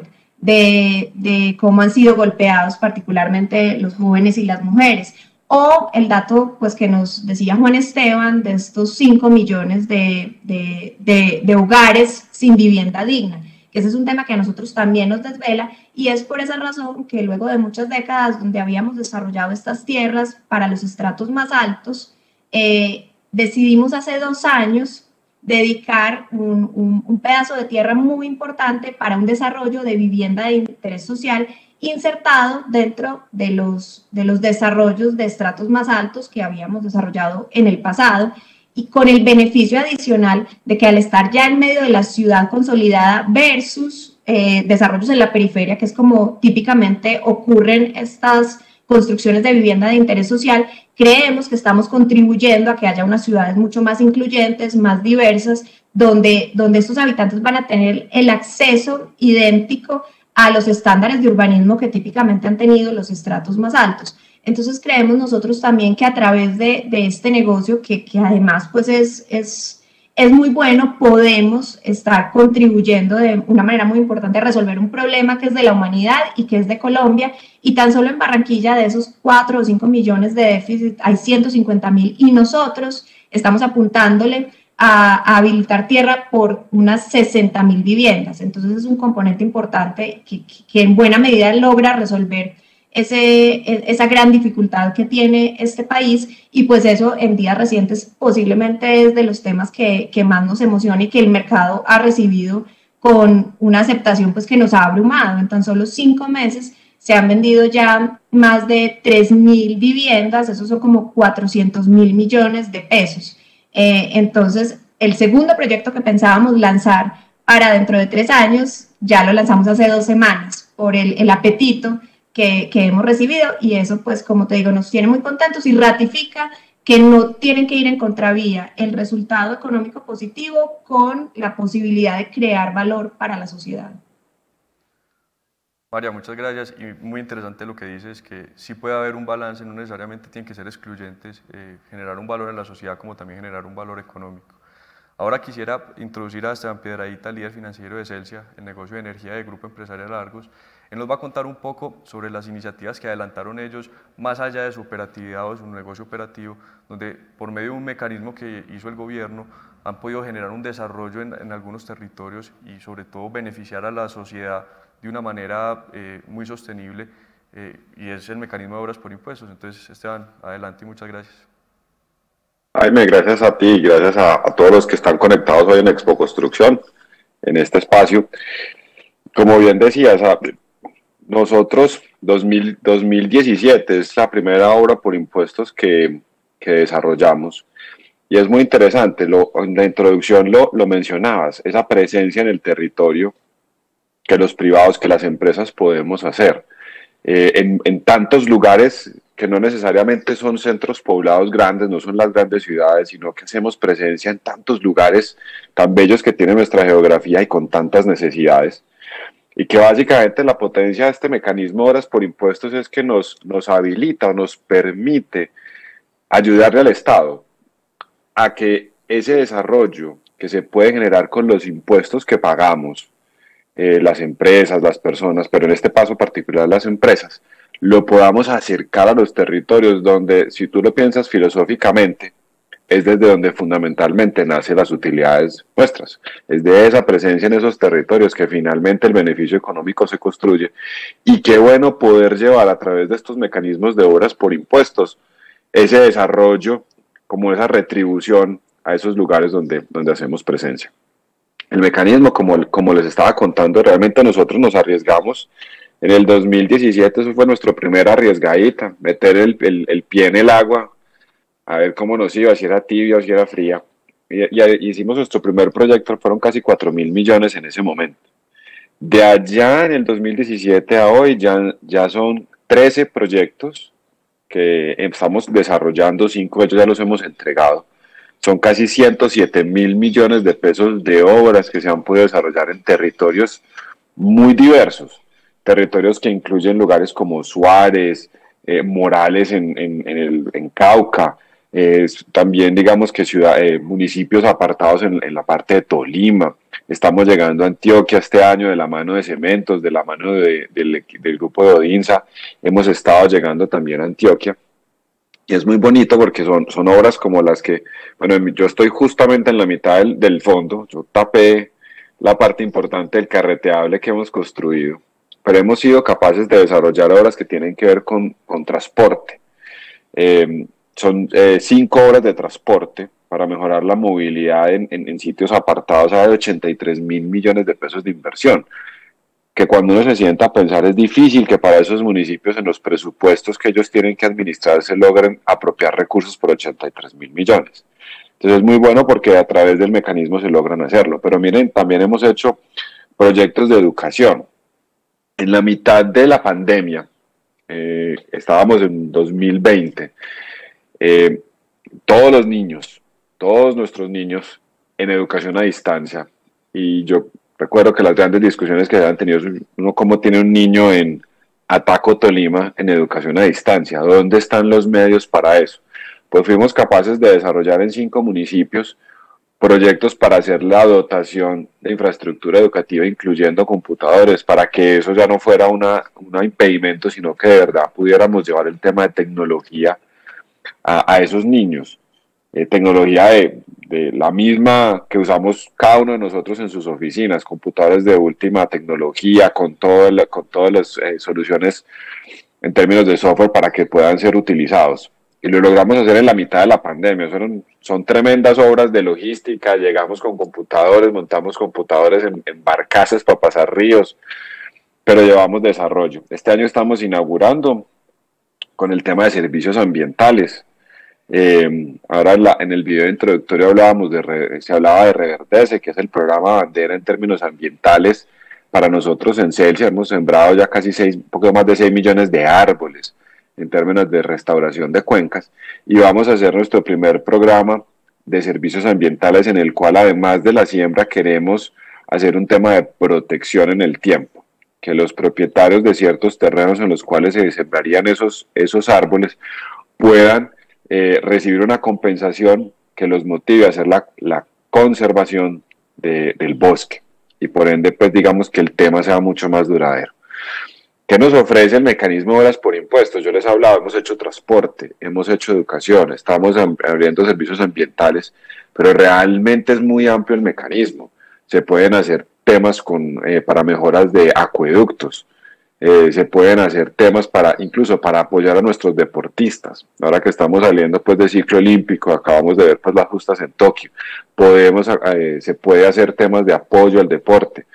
de, de cómo han sido golpeados particularmente los jóvenes y las mujeres, o el dato pues, que nos decía Juan Esteban de estos cinco millones de, de, de, de hogares sin vivienda digna, que ese es un tema que a nosotros también nos desvela, y es por esa razón que luego de muchas décadas donde habíamos desarrollado estas tierras para los estratos más altos, Eh, decidimos hace dos años dedicar un, un, un pedazo de tierra muy importante para un desarrollo de vivienda de interés social insertado dentro de los, de los desarrollos de estratos más altos que habíamos desarrollado en el pasado, y con el beneficio adicional de que al estar ya en medio de la ciudad consolidada versus eh, desarrollos en la periferia, que es como típicamente ocurren estas construcciones de vivienda de interés social, creemos que estamos contribuyendo a que haya unas ciudades mucho más incluyentes, más diversas, donde, donde estos habitantes van a tener el acceso idéntico a los estándares de urbanismo que típicamente han tenido los estratos más altos. Entonces creemos nosotros también que a través de, de este negocio, que, que además pues es, es, es muy bueno, podemos estar contribuyendo de una manera muy importante a resolver un problema que es de la humanidad y que es de Colombia, y tan solo en Barranquilla de esos cuatro o cinco millones de déficit hay ciento cincuenta mil, y nosotros estamos apuntándole a, a habilitar tierra por unas sesenta mil viviendas. Entonces es un componente importante que, que en buena medida logra resolver ese, esa gran dificultad que tiene este país, y pues eso en días recientes posiblemente es de los temas que, que más nos emociona y que el mercado ha recibido con una aceptación pues que nos ha abrumado. En tan solo cinco meses se han vendido ya más de tres mil viviendas, eso son como cuatrocientos mil millones de pesos. Eh, entonces, el segundo proyecto que pensábamos lanzar para dentro de tres años, ya lo lanzamos hace dos semanas por el, el apetito que, que hemos recibido, y eso pues como te digo nos tiene muy contentos y ratifica que no tienen que ir en contravía el resultado económico positivo con la posibilidad de crear valor para la sociedad. María, muchas gracias, y muy interesante lo que dices, que sí puede haber un balance, no necesariamente tienen que ser excluyentes, eh, generar un valor en la sociedad como también generar un valor económico. Ahora quisiera introducir a Esteban Piedradita, líder financiero de Celsia, el negocio de energía del Grupo Empresarial Argos. Él nos va a contar un poco sobre las iniciativas que adelantaron ellos, más allá de su operatividad o de su negocio operativo, donde por medio de un mecanismo que hizo el gobierno han podido generar un desarrollo en, en algunos territorios y sobre todo beneficiar a la sociedad de una manera eh, muy sostenible, eh, y es el mecanismo de obras por impuestos. Entonces, Esteban, adelante y muchas gracias. Jaime, gracias a ti y gracias a, a todos los que están conectados hoy en Expo Construcción, en este espacio. Como bien decías, nosotros, dos mil, dos mil diecisiete es la primera obra por impuestos que, que desarrollamos, y es muy interesante, lo, en la introducción lo, lo mencionabas, esa presencia en el territorio que los privados, que las empresas podemos hacer, eh, en, en tantos lugares que no necesariamente son centros poblados grandes, no son las grandes ciudades, sino que hacemos presencia en tantos lugares tan bellos que tiene nuestra geografía y con tantas necesidades, y que básicamente la potencia de este mecanismo de obras por impuestos es que nos, nos habilita o nos permite ayudarle al Estado a que ese desarrollo que se puede generar con los impuestos que pagamos, eh, las empresas, las personas, pero en este paso particular las empresas, lo podamos acercar a los territorios donde, si tú lo piensas filosóficamente, es desde donde fundamentalmente nacen las utilidades nuestras. Es de esa presencia en esos territorios que finalmente el beneficio económico se construye. Y qué bueno poder llevar a través de estos mecanismos de obras por impuestos ese desarrollo, como esa retribución a esos lugares donde, donde hacemos presencia. El mecanismo, como, como les estaba contando, realmente nosotros nos arriesgamos. En el dos mil diecisiete, eso fue nuestro primer arriesgadita, meter el, el, el pie en el agua, a ver cómo nos iba, si era tibia o si era fría. Y, y hicimos nuestro primer proyecto, fueron casi cuatro mil millones en ese momento. De allá en el dos mil diecisiete a hoy ya, ya son trece proyectos que estamos desarrollando, cinco de ellos ya los hemos entregado. Son casi ciento siete mil millones de pesos de obras que se han podido desarrollar en territorios muy diversos. Territorios que incluyen lugares como Suárez, eh, Morales en, en, en, el, en Cauca, eh, también digamos que ciudad, eh, municipios apartados en, en la parte de Tolima. Estamos llegando a Antioquia este año de la mano de Cementos, de la mano de, de, del grupo de Odinsa. Hemos estado llegando también a Antioquia. Y es muy bonito porque son, son obras como las que, bueno, yo estoy justamente en la mitad del, del fondo, yo tapé la parte importante del carreteable que hemos construido, pero hemos sido capaces de desarrollar obras que tienen que ver con, con transporte. Eh, son eh, cinco obras de transporte para mejorar la movilidad en, en, en sitios apartados a de ochenta y tres mil millones de pesos de inversión, que cuando uno se sienta a pensar es difícil que para esos municipios en los presupuestos que ellos tienen que administrar se logren apropiar recursos por ochenta y tres mil millones. Entonces es muy bueno porque a través del mecanismo se logran hacerlo. Pero miren, también hemos hecho proyectos de educación. En la mitad de la pandemia, eh, estábamos en dos mil veinte, eh, todos los niños, todos nuestros niños en educación a distancia, y yo recuerdo que las grandes discusiones que se han tenido, uno cómo tiene un niño en Ataco, Tolima, en educación a distancia, ¿dónde están los medios para eso? Pues fuimos capaces de desarrollar en cinco municipios proyectos para hacer la dotación de infraestructura educativa, incluyendo computadores, para que eso ya no fuera una, un impedimento, sino que de verdad pudiéramos llevar el tema de tecnología a, a esos niños. Eh, tecnología de, de la misma que usamos cada uno de nosotros en sus oficinas, computadores de última tecnología, con, todo el, con todas las eh, soluciones en términos de software para que puedan ser utilizados. Y lo logramos hacer en la mitad de la pandemia. Son, son tremendas obras de logística, llegamos con computadores, montamos computadores en, en barcazas para pasar ríos, pero llevamos desarrollo. Este año estamos inaugurando con el tema de servicios ambientales. Eh, ahora en, la, en el video introductorio hablábamos de, se hablaba de Reverdece, que es el programa bandera en términos ambientales. Para nosotros en Celsia hemos sembrado ya casi seis, un poco más de seis millones de árboles en términos de restauración de cuencas, y vamos a hacer nuestro primer programa de servicios ambientales en el cual, además de la siembra, queremos hacer un tema de protección en el tiempo, que los propietarios de ciertos terrenos en los cuales se sembrarían esos, esos árboles puedan eh, recibir una compensación que los motive a hacer la, la conservación de, del bosque, y por ende, pues digamos que el tema sea mucho más duradero. ¿Qué nos ofrece el mecanismo de obras por impuestos? Yo les he hablado, hemos hecho transporte, hemos hecho educación, estamos abriendo servicios ambientales, pero realmente es muy amplio el mecanismo. Se pueden hacer temas con, eh, para mejoras de acueductos, eh, se pueden hacer temas para incluso para apoyar a nuestros deportistas. Ahora que estamos saliendo pues de ciclo olímpico, acabamos de ver pues las justas en Tokio, podemos, eh, se puede hacer temas de apoyo al deporte.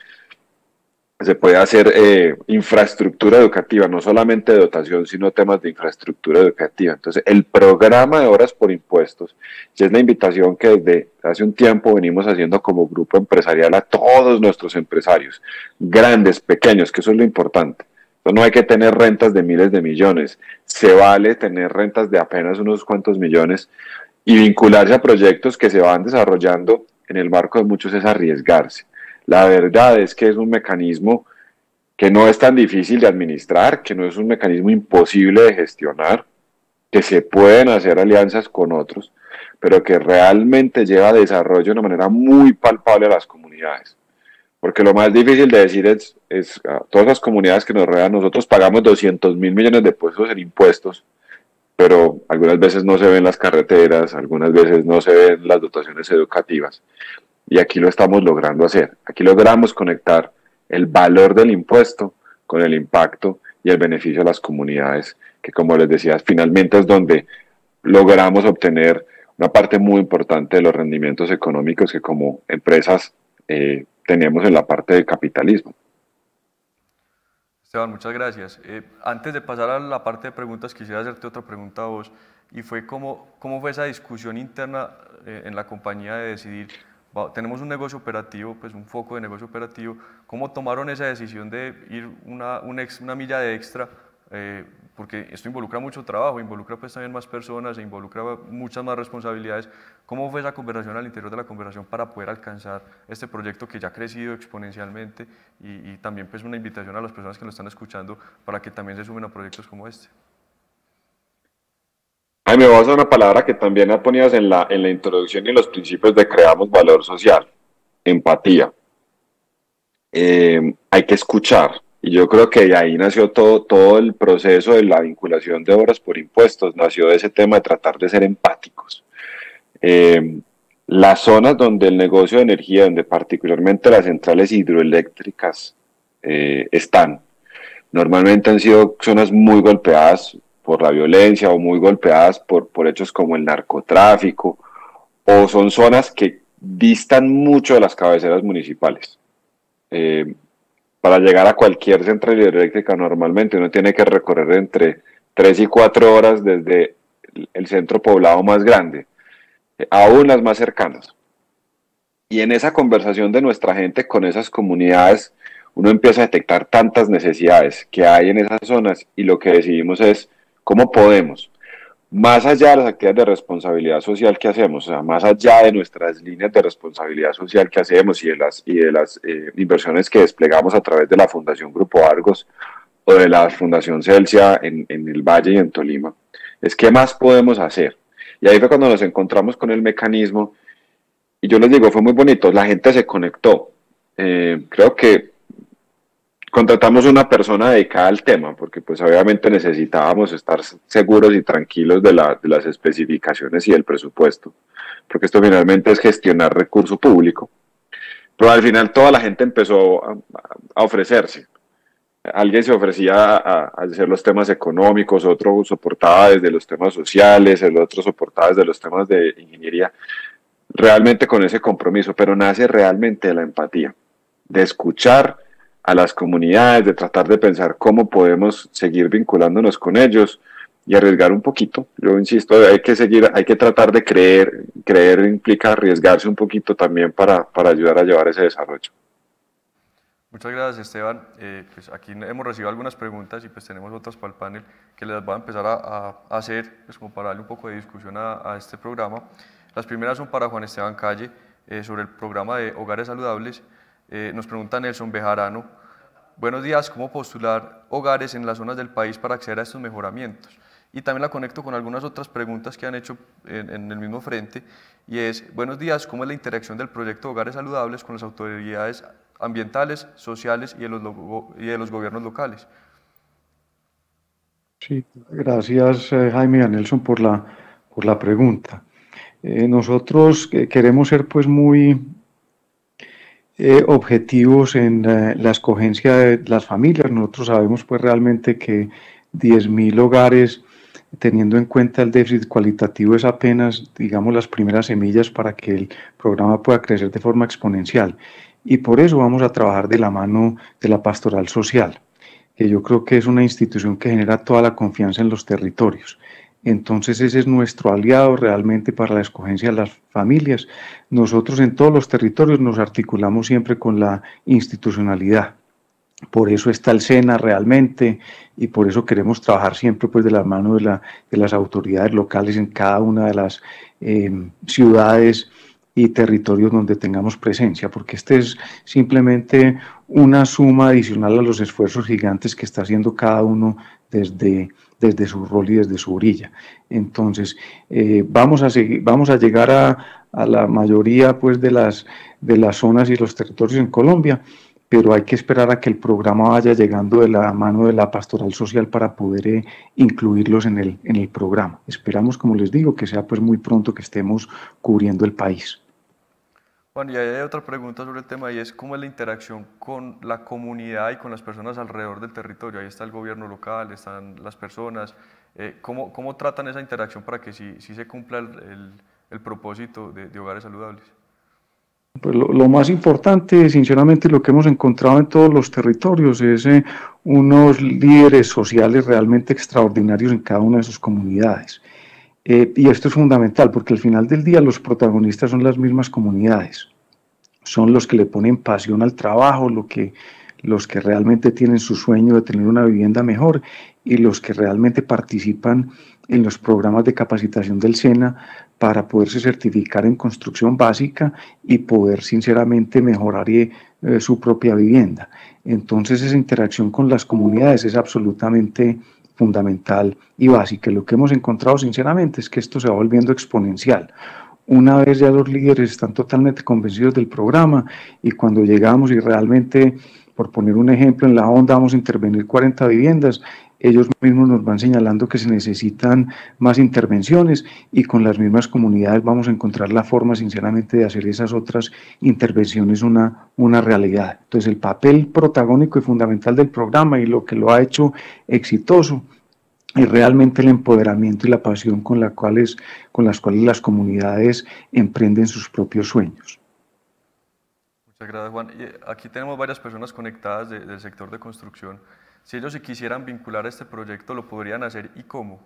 Se puede hacer eh, infraestructura educativa, no solamente de dotación, sino temas de infraestructura educativa. Entonces, el programa de obras por impuestos, y es la invitación que desde hace un tiempo venimos haciendo como grupo empresarial a todos nuestros empresarios, grandes, pequeños, que eso es lo importante. Entonces, no hay que tener rentas de miles de millones, se vale tener rentas de apenas unos cuantos millones y vincularse a proyectos que se van desarrollando en el marco de muchos es arriesgarse. La verdad es que es un mecanismo que no es tan difícil de administrar, que no es un mecanismo imposible de gestionar, que se pueden hacer alianzas con otros, pero que realmente lleva desarrollo de una manera muy palpable a las comunidades. Porque lo más difícil de decir es, es a todas las comunidades que nos rodean, nosotros pagamos doscientos mil millones de pesos en impuestos, pero algunas veces no se ven las carreteras, algunas veces no se ven las dotaciones educativas, y aquí lo estamos logrando hacer. Aquí logramos conectar el valor del impuesto con el impacto y el beneficio a las comunidades, que como les decía, finalmente es donde logramos obtener una parte muy importante de los rendimientos económicos que como empresas eh, tenemos en la parte del capitalismo. Esteban, muchas gracias. Eh, antes de pasar a la parte de preguntas, quisiera hacerte otra pregunta a vos, y fue cómo, cómo fue esa discusión interna eh, en la compañía de decidir, va, tenemos un negocio operativo, pues un foco de negocio operativo, ¿cómo tomaron esa decisión de ir una, una, ex, una milla de extra? Eh, porque esto involucra mucho trabajo, involucra pues también más personas, e involucra muchas más responsabilidades. ¿Cómo fue esa conversación al interior de la conversación para poder alcanzar este proyecto que ya ha crecido exponencialmente, y, y también pues una invitación a las personas que nos están escuchando para que también se sumen a proyectos como este? Ay, me vas a una palabra que también la ponías en la, en la introducción y en los principios de creamos valor social: empatía. Eh, hay que escuchar. Y yo creo que de ahí nació todo, todo el proceso de la vinculación de obras por impuestos, nació de ese tema de tratar de ser empáticos. Eh, las zonas donde el negocio de energía, donde particularmente las centrales hidroeléctricas eh, están, normalmente han sido zonas muy golpeadas por la violencia o muy golpeadas por, por hechos como el narcotráfico, o son zonas que distan mucho de las cabeceras municipales. Eh, Para llegar a cualquier central hidroeléctrica normalmente uno tiene que recorrer entre tres y cuatro horas desde el centro poblado más grande, aún las más cercanas. Y en esa conversación de nuestra gente con esas comunidades, uno empieza a detectar tantas necesidades que hay en esas zonas, y lo que decidimos es cómo podemos, más allá de las actividades de responsabilidad social que hacemos, o sea, más allá de nuestras líneas de responsabilidad social que hacemos y de las, y de las eh, inversiones que desplegamos a través de la Fundación Grupo Argos o de la Fundación Celsia en, en el Valle y en Tolima, es qué más podemos hacer. Y ahí fue cuando nos encontramos con el mecanismo, y yo les digo, fue muy bonito, la gente se conectó. Eh, creo que contratamos una persona dedicada al tema, porque pues obviamente necesitábamos estar seguros y tranquilos de, la, de las especificaciones y del presupuesto, porque esto finalmente es gestionar recurso público. Pero al final toda la gente empezó a, a ofrecerse. Alguien se ofrecía a, a hacer los temas económicos, otro soportaba desde los temas sociales, el otro soportaba desde los temas de ingeniería, realmente con ese compromiso, pero nace realmente de la empatía, de escuchar a las comunidades, de tratar de pensar cómo podemos seguir vinculándonos con ellos y arriesgar un poquito. Yo insisto, hay que seguir, hay que tratar de creer, creer implica arriesgarse un poquito también para, para ayudar a llevar ese desarrollo. Muchas gracias, Esteban. Eh, pues aquí hemos recibido algunas preguntas y pues tenemos otras para el panel que les voy a empezar a, a hacer, pues como para darle un poco de discusión a, a este programa. Las primeras son para Juan Esteban Calle, eh, sobre el programa de Hogares Saludables. Eh, nos pregunta Nelson Bejarano: buenos días, ¿cómo postular hogares en las zonas del país para acceder a estos mejoramientos? Y también la conecto con algunas otras preguntas que han hecho en, en el mismo frente, y es: buenos días, ¿cómo es la interacción del proyecto Hogares Saludables con las autoridades ambientales, sociales y de los, y de los gobiernos locales? Sí, gracias eh, Jaime y a Nelson por la, por la pregunta. Eh, nosotros eh, queremos ser pues muy eh, objetivos en eh, la escogencia de las familias. Nosotros sabemos pues realmente que diez mil hogares, teniendo en cuenta el déficit cualitativo, es apenas, digamos, las primeras semillas para que el programa pueda crecer de forma exponencial. Y por eso vamos a trabajar de la mano de la pastoral social, que yo creo que es una institución que genera toda la confianza en los territorios. Entonces ese es nuestro aliado realmente para la escogencia de las familias. Nosotros en todos los territorios nos articulamos siempre con la institucionalidad. Por eso está el SENA realmente, y por eso queremos trabajar siempre pues de la mano de, la, de las autoridades locales en cada una de las eh, ciudades y territorios donde tengamos presencia, porque este es simplemente una suma adicional a los esfuerzos gigantes que está haciendo cada uno desde desde su rol y desde su orilla. Entonces, eh, vamos, a seguir, vamos a llegar a, a la mayoría pues, de, las, de las zonas y los territorios en Colombia, pero hay que esperar a que el programa vaya llegando de la mano de la pastoral social para poder eh, incluirlos en el, en el programa. Esperamos, como les digo, que sea pues muy pronto que estemos cubriendo el país. Juan, y hay otra pregunta sobre el tema y es cómo es la interacción con la comunidad y con las personas alrededor del territorio. Ahí está el gobierno local, están las personas. Eh, ¿cómo, ¿Cómo tratan esa interacción para que sí, sí se cumpla el, el, el propósito de, de hogares saludables? Pues lo, lo más importante, sinceramente, lo que hemos encontrado en todos los territorios es eh, unos líderes sociales realmente extraordinarios en cada una de sus comunidades. Eh, y esto es fundamental porque al final del día los protagonistas son las mismas comunidades, son los que le ponen pasión al trabajo, lo que, los que realmente tienen su sueño de tener una vivienda mejor y los que realmente participan en los programas de capacitación del SENA para poderse certificar en construcción básica y poder sinceramente mejorar eh, su propia vivienda. Entonces esa interacción con las comunidades es absolutamente fundamental y básica. Lo que hemos encontrado sinceramente es que esto se va volviendo exponencial. Una vez ya los líderes están totalmente convencidos del programa y cuando llegamos y realmente, por poner un ejemplo, en la onda vamos a intervenir cuarenta viviendas, ellos mismos nos van señalando que se necesitan más intervenciones y con las mismas comunidades vamos a encontrar la forma sinceramente de hacer esas otras intervenciones una, una realidad. Entonces el papel protagónico y fundamental del programa y lo que lo ha hecho exitoso es realmente el empoderamiento y la pasión con, la cuales, con las cuales las comunidades emprenden sus propios sueños. Muchas gracias, Juan. Y aquí tenemos varias personas conectadas de, del sector de construcción. Si ellos se quisieran vincular a este proyecto, ¿lo podrían hacer y cómo?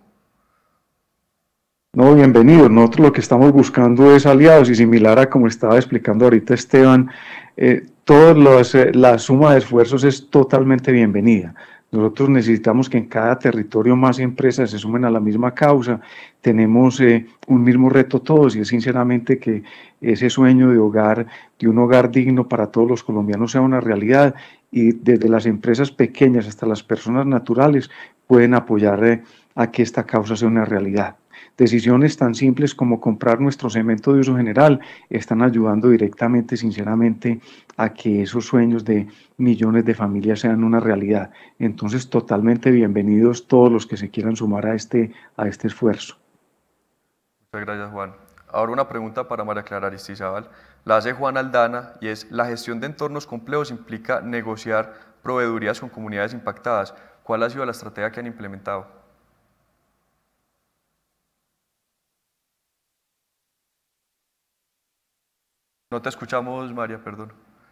No, bienvenidos. Nosotros lo que estamos buscando es aliados y similar a como estaba explicando ahorita Esteban, eh, todos los, eh, la suma de esfuerzos es totalmente bienvenida. Nosotros necesitamos que en cada territorio más empresas se sumen a la misma causa. Tenemos eh, un mismo reto todos y es sinceramente que ese sueño de hogar, de un hogar digno para todos los colombianos sea una realidad y desde las empresas pequeñas hasta las personas naturales pueden apoyar eh, a que esta causa sea una realidad. Decisiones tan simples como comprar nuestro cemento de uso general están ayudando directamente, sinceramente, a que esos sueños de millones de familias sean una realidad. Entonces, totalmente bienvenidos todos los que se quieran sumar a este, a este esfuerzo. Muchas gracias, Juan. Ahora una pregunta para María Clara Aristizábal. La hace Juan Aldana y es, ¿la gestión de entornos complejos implica negociar proveedurías con comunidades impactadas? ¿Cuál ha sido la estrategia que han implementado? No te escuchamos, María, perdón.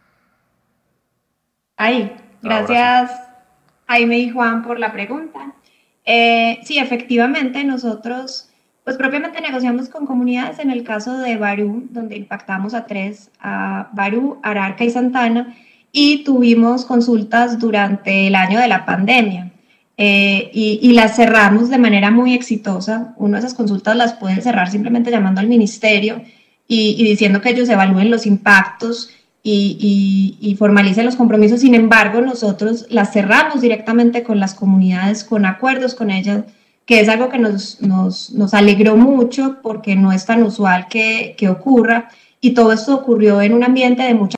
Ahí, gracias Jaime y Juan por la pregunta. Eh, sí, efectivamente, nosotros, pues propiamente negociamos con comunidades en el caso de Barú, donde impactamos a tres, a Barú, Ararca y Santana, y tuvimos consultas durante el año de la pandemia. Eh, y, y las cerramos de manera muy exitosa. Una de esas consultas las pueden cerrar simplemente llamando al ministerio y, y diciendo que ellos evalúen los impactos y, y, y formalicen los compromisos. Sin embargo, nosotros las cerramos directamente con las comunidades, con acuerdos con ellas, que es algo que nos, nos, nos alegró mucho porque no es tan usual que, que ocurra, y todo esto ocurrió en un ambiente de mucha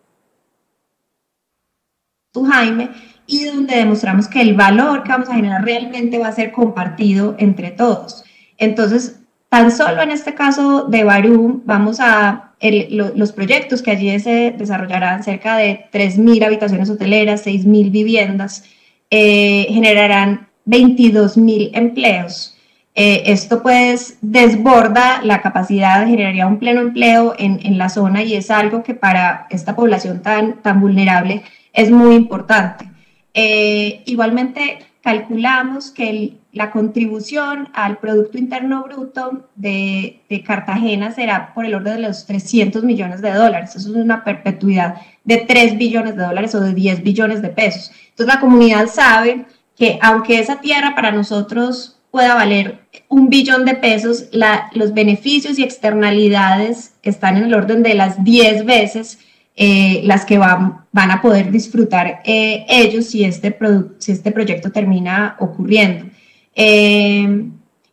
Jaime, y donde demostramos que el valor que vamos a generar realmente va a ser compartido entre todos. Entonces, tan solo en este caso de Barú, vamos a, el, lo, los proyectos que allí se desarrollarán, cerca de tres mil habitaciones hoteleras, seis mil viviendas, eh, generarán veintidós mil empleos. Eh, esto pues desborda la capacidad, generaría un pleno empleo en, en la zona, y es algo que para esta población tan, tan vulnerable es muy importante. Eh, igualmente calculamos que el, la contribución al Producto Interno Bruto de, de Cartagena será por el orden de los trescientos millones de dólares. Eso es una perpetuidad de tres billones de dólares o de diez billones de pesos. Entonces la comunidad sabe que aunque esa tierra para nosotros pueda valer un billón de pesos, la, los beneficios y externalidades están en el orden de las diez veces Eh, las que van, van a poder disfrutar eh, ellos si este, si este proyecto termina ocurriendo. Eh,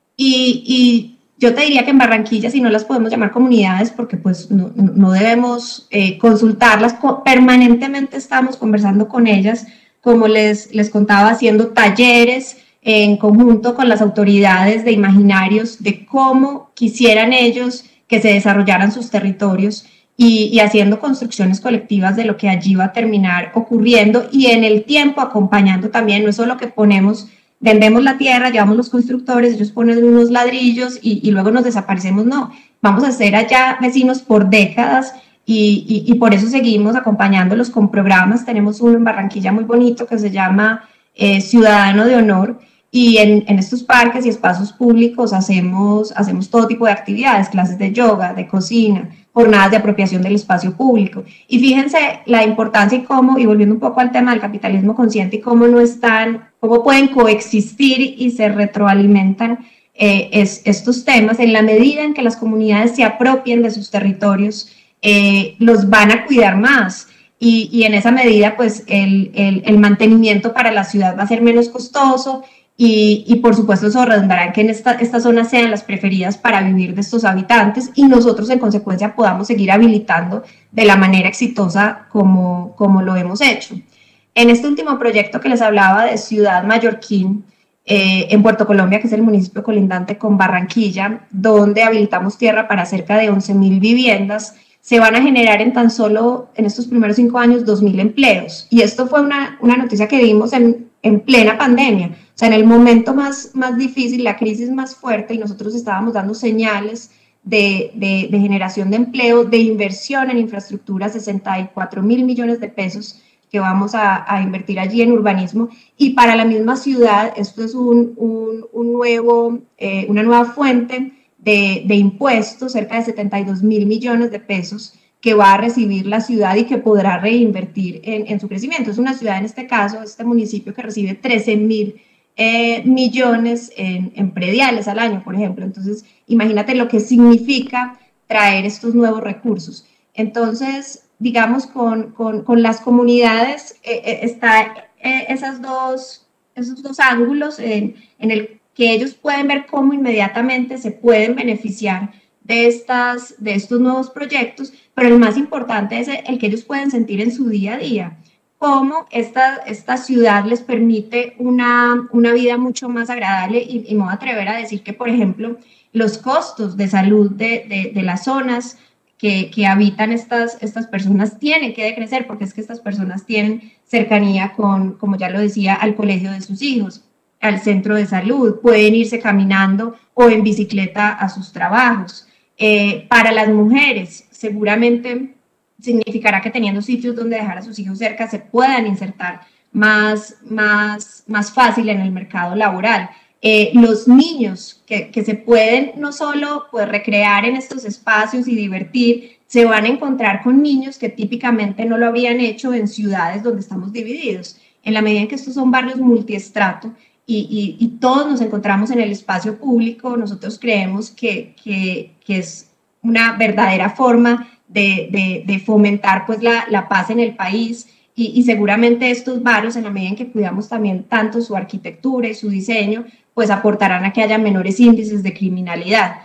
y, y yo te diría que en Barranquilla, si no las podemos llamar comunidades, porque pues no, no debemos eh, consultarlas, permanentemente estamos conversando con ellas, como les, les contaba, haciendo talleres en conjunto con las autoridades de imaginarios de cómo quisieran ellos que se desarrollaran sus territorios y, y haciendo construcciones colectivas de lo que allí va a terminar ocurriendo y en el tiempo acompañando también, no es solo que ponemos, vendemos la tierra, llevamos los constructores, ellos ponen unos ladrillos y, y luego nos desaparecemos, no, vamos a ser allá vecinos por décadas y, y, y por eso seguimos acompañándolos con programas. Tenemos uno en Barranquilla muy bonito que se llama eh, Ciudadano de Honor. Y en, en estos parques y espacios públicos hacemos, hacemos todo tipo de actividades, clases de yoga, de cocina, jornadas de apropiación del espacio público. Y fíjense la importancia y cómo, y volviendo un poco al tema del capitalismo consciente y cómo no están, cómo pueden coexistir y se retroalimentan eh, es, estos temas, en la medida en que las comunidades se apropien de sus territorios, eh, los van a cuidar más. Y, y en esa medida, pues el, el, el mantenimiento para la ciudad va a ser menos costoso. Y, y por supuesto eso redundará en que en esta, estas zonas sean las preferidas para vivir de estos habitantes y nosotros en consecuencia podamos seguir habilitando de la manera exitosa como, como lo hemos hecho. En este último proyecto que les hablaba de Ciudad Mallorquín, eh, en Puerto Colombia, que es el municipio colindante con Barranquilla, donde habilitamos tierra para cerca de once mil viviendas, se van a generar en tan solo, en estos primeros cinco años, dos mil empleos. Y esto fue una, una noticia que vimos en, en plena pandemia. O sea, en el momento más, más difícil, la crisis más fuerte, y nosotros estábamos dando señales de, de, de generación de empleo, de inversión en infraestructura, sesenta y cuatro mil millones de pesos que vamos a, a invertir allí en urbanismo. Y para la misma ciudad, esto es un, un, un nuevo, eh, una nueva fuente de, de impuestos, cerca de setenta y dos mil millones de pesos, que va a recibir la ciudad y que podrá reinvertir en, en su crecimiento. Es una ciudad, en este caso, este municipio que recibe trece mil Eh, millones en, en prediales al año, por ejemplo. Entonces, imagínate lo que significa traer estos nuevos recursos. Entonces, digamos, con, con, con las comunidades eh, eh, está eh, esas dos, esos dos ángulos en, en el que ellos pueden ver cómo inmediatamente se pueden beneficiar de, estas, de estos nuevos proyectos, pero el más importante es el que ellos pueden sentir en su día a día, cómo esta, esta ciudad les permite una, una vida mucho más agradable y, y me voy a atrever a decir que, por ejemplo, los costos de salud de, de, de las zonas que, que habitan estas, estas personas tienen que decrecer porque es que estas personas tienen cercanía con, como ya lo decía, al colegio de sus hijos, al centro de salud, pueden irse caminando o en bicicleta a sus trabajos. Eh, para las mujeres, seguramente significará que teniendo sitios donde dejar a sus hijos cerca se puedan insertar más, más, más fácil en el mercado laboral. Eh, los niños que, que se pueden no solo pues, recrear en estos espacios y divertir, se van a encontrar con niños que típicamente no lo habrían hecho en ciudades donde estamos divididos. En la medida en que estos son barrios multiestrato y, y, y todos nos encontramos en el espacio público, nosotros creemos que, que, que es una verdadera forma De, de, de fomentar pues la, la paz en el país y, y seguramente estos barrios, en la medida en que cuidamos también tanto su arquitectura y su diseño, pues aportarán a que haya menores índices de criminalidad.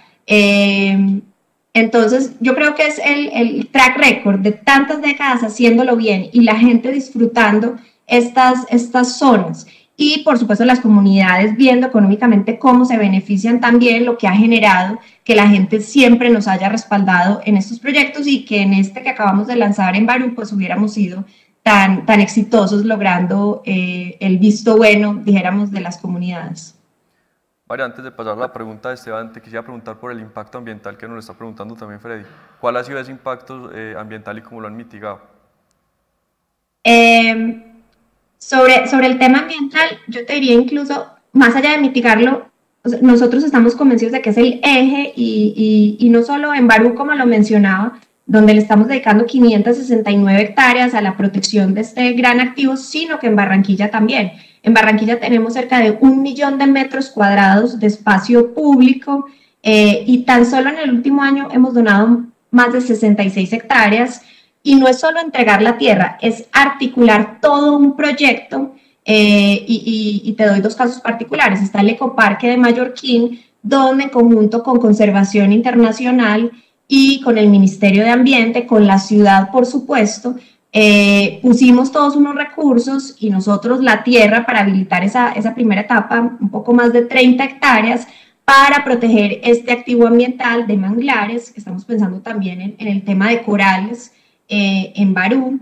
Eh, entonces yo creo que es el, el track record de tantas décadas haciéndolo bien y la gente disfrutando estas, estas zonas. Y por supuesto las comunidades viendo económicamente cómo se benefician también, lo que ha generado que la gente siempre nos haya respaldado en estos proyectos y que en este que acabamos de lanzar en Barú pues hubiéramos sido tan, tan exitosos logrando eh, el visto bueno, dijéramos, de las comunidades. María, antes de pasar a la pregunta de Esteban, te quisiera preguntar por el impacto ambiental que nos lo está preguntando también Freddy. ¿Cuál ha sido ese impacto eh, ambiental y cómo lo han mitigado? Eh, Sobre, sobre el tema ambiental, yo te diría incluso, más allá de mitigarlo, o sea, nosotros estamos convencidos de que es el eje y, y, y no solo en Barú, como lo mencionaba, donde le estamos dedicando quinientas sesenta y nueve hectáreas a la protección de este gran activo, sino que en Barranquilla también. En Barranquilla tenemos cerca de un millón de metros cuadrados de espacio público eh, y tan solo en el último año hemos donado más de sesenta y seis hectáreas. Y no es solo entregar la tierra, es articular todo un proyecto Eh, y, y, y te doy dos casos particulares. Está el Ecoparque de Mallorquín, donde en conjunto con Conservación Internacional y con el Ministerio de Ambiente, con la ciudad, por supuesto, eh, pusimos todos unos recursos y nosotros la tierra para habilitar esa, esa primera etapa, un poco más de treinta hectáreas, para proteger este activo ambiental de manglares. Estamos pensando también en, en el tema de corales eh, en Barú.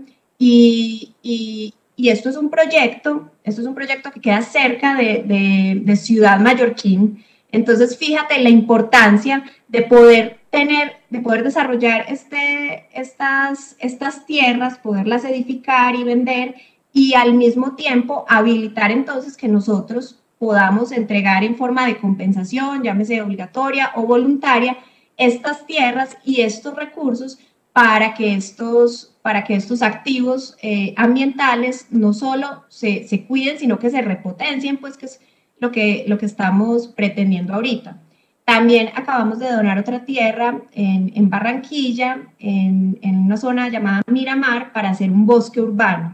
Y, y, y esto es un proyecto, esto es un proyecto que queda cerca de, de, de Ciudad Mallorquín. Entonces, fíjate la importancia de poder tener, de poder desarrollar este, estas, estas tierras, poderlas edificar y vender, y al mismo tiempo habilitar entonces que nosotros podamos entregar en forma de compensación, llámese obligatoria o voluntaria, estas tierras y estos recursos para que estos, para que estos activos eh, ambientales no solo se, se cuiden, sino que se repotencien, pues que es lo que, lo que estamos pretendiendo ahorita. También acabamos de donar otra tierra en, en Barranquilla, en, en una zona llamada Miramar, para hacer un bosque urbano.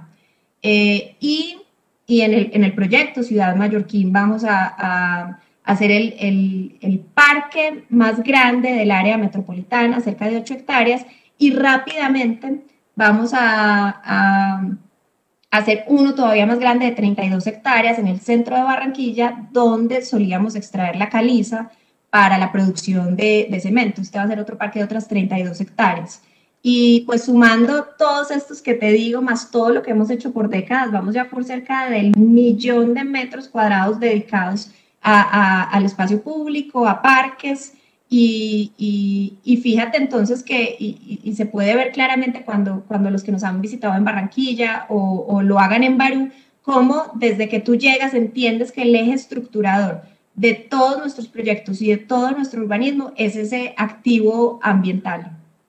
Eh, y y en el, en el proyecto Ciudad Mallorquín vamos a, a hacer el, el, el parque más grande del área metropolitana, cerca de ocho hectáreas, y rápidamente vamos a, a hacer uno todavía más grande de treinta y dos hectáreas en el centro de Barranquilla, donde solíamos extraer la caliza para la producción de, de cemento. Este va a ser otro parque de otras treinta y dos hectáreas. Y pues sumando todos estos que te digo, más todo lo que hemos hecho por décadas, vamos ya por cerca del millón de metros cuadrados dedicados a, a, al espacio público, a parques, y, y, y fíjate entonces que, y, y se puede ver claramente cuando, cuando los que nos han visitado en Barranquilla o, o lo hagan en Barú, cómo desde que tú llegas entiendes que el eje estructurador de todos nuestros proyectos y de todo nuestro urbanismo es ese activo ambiental.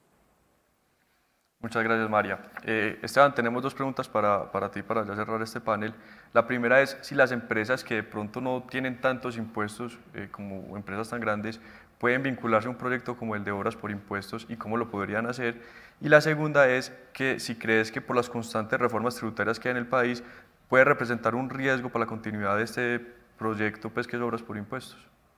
Muchas gracias, María. Eh, Esteban, tenemos dos preguntas para, para ti para ya cerrar este panel. La primera es si las empresas que de pronto no tienen tantos impuestos eh, como empresas tan grandes pueden vincularse a un proyecto como el de obras por impuestos y cómo lo podrían hacer. Y la segunda es que si crees que por las constantes reformas tributarias que hay en el país puede representar un riesgo para la continuidad de este proyecto, pues, que es obras por impuestos.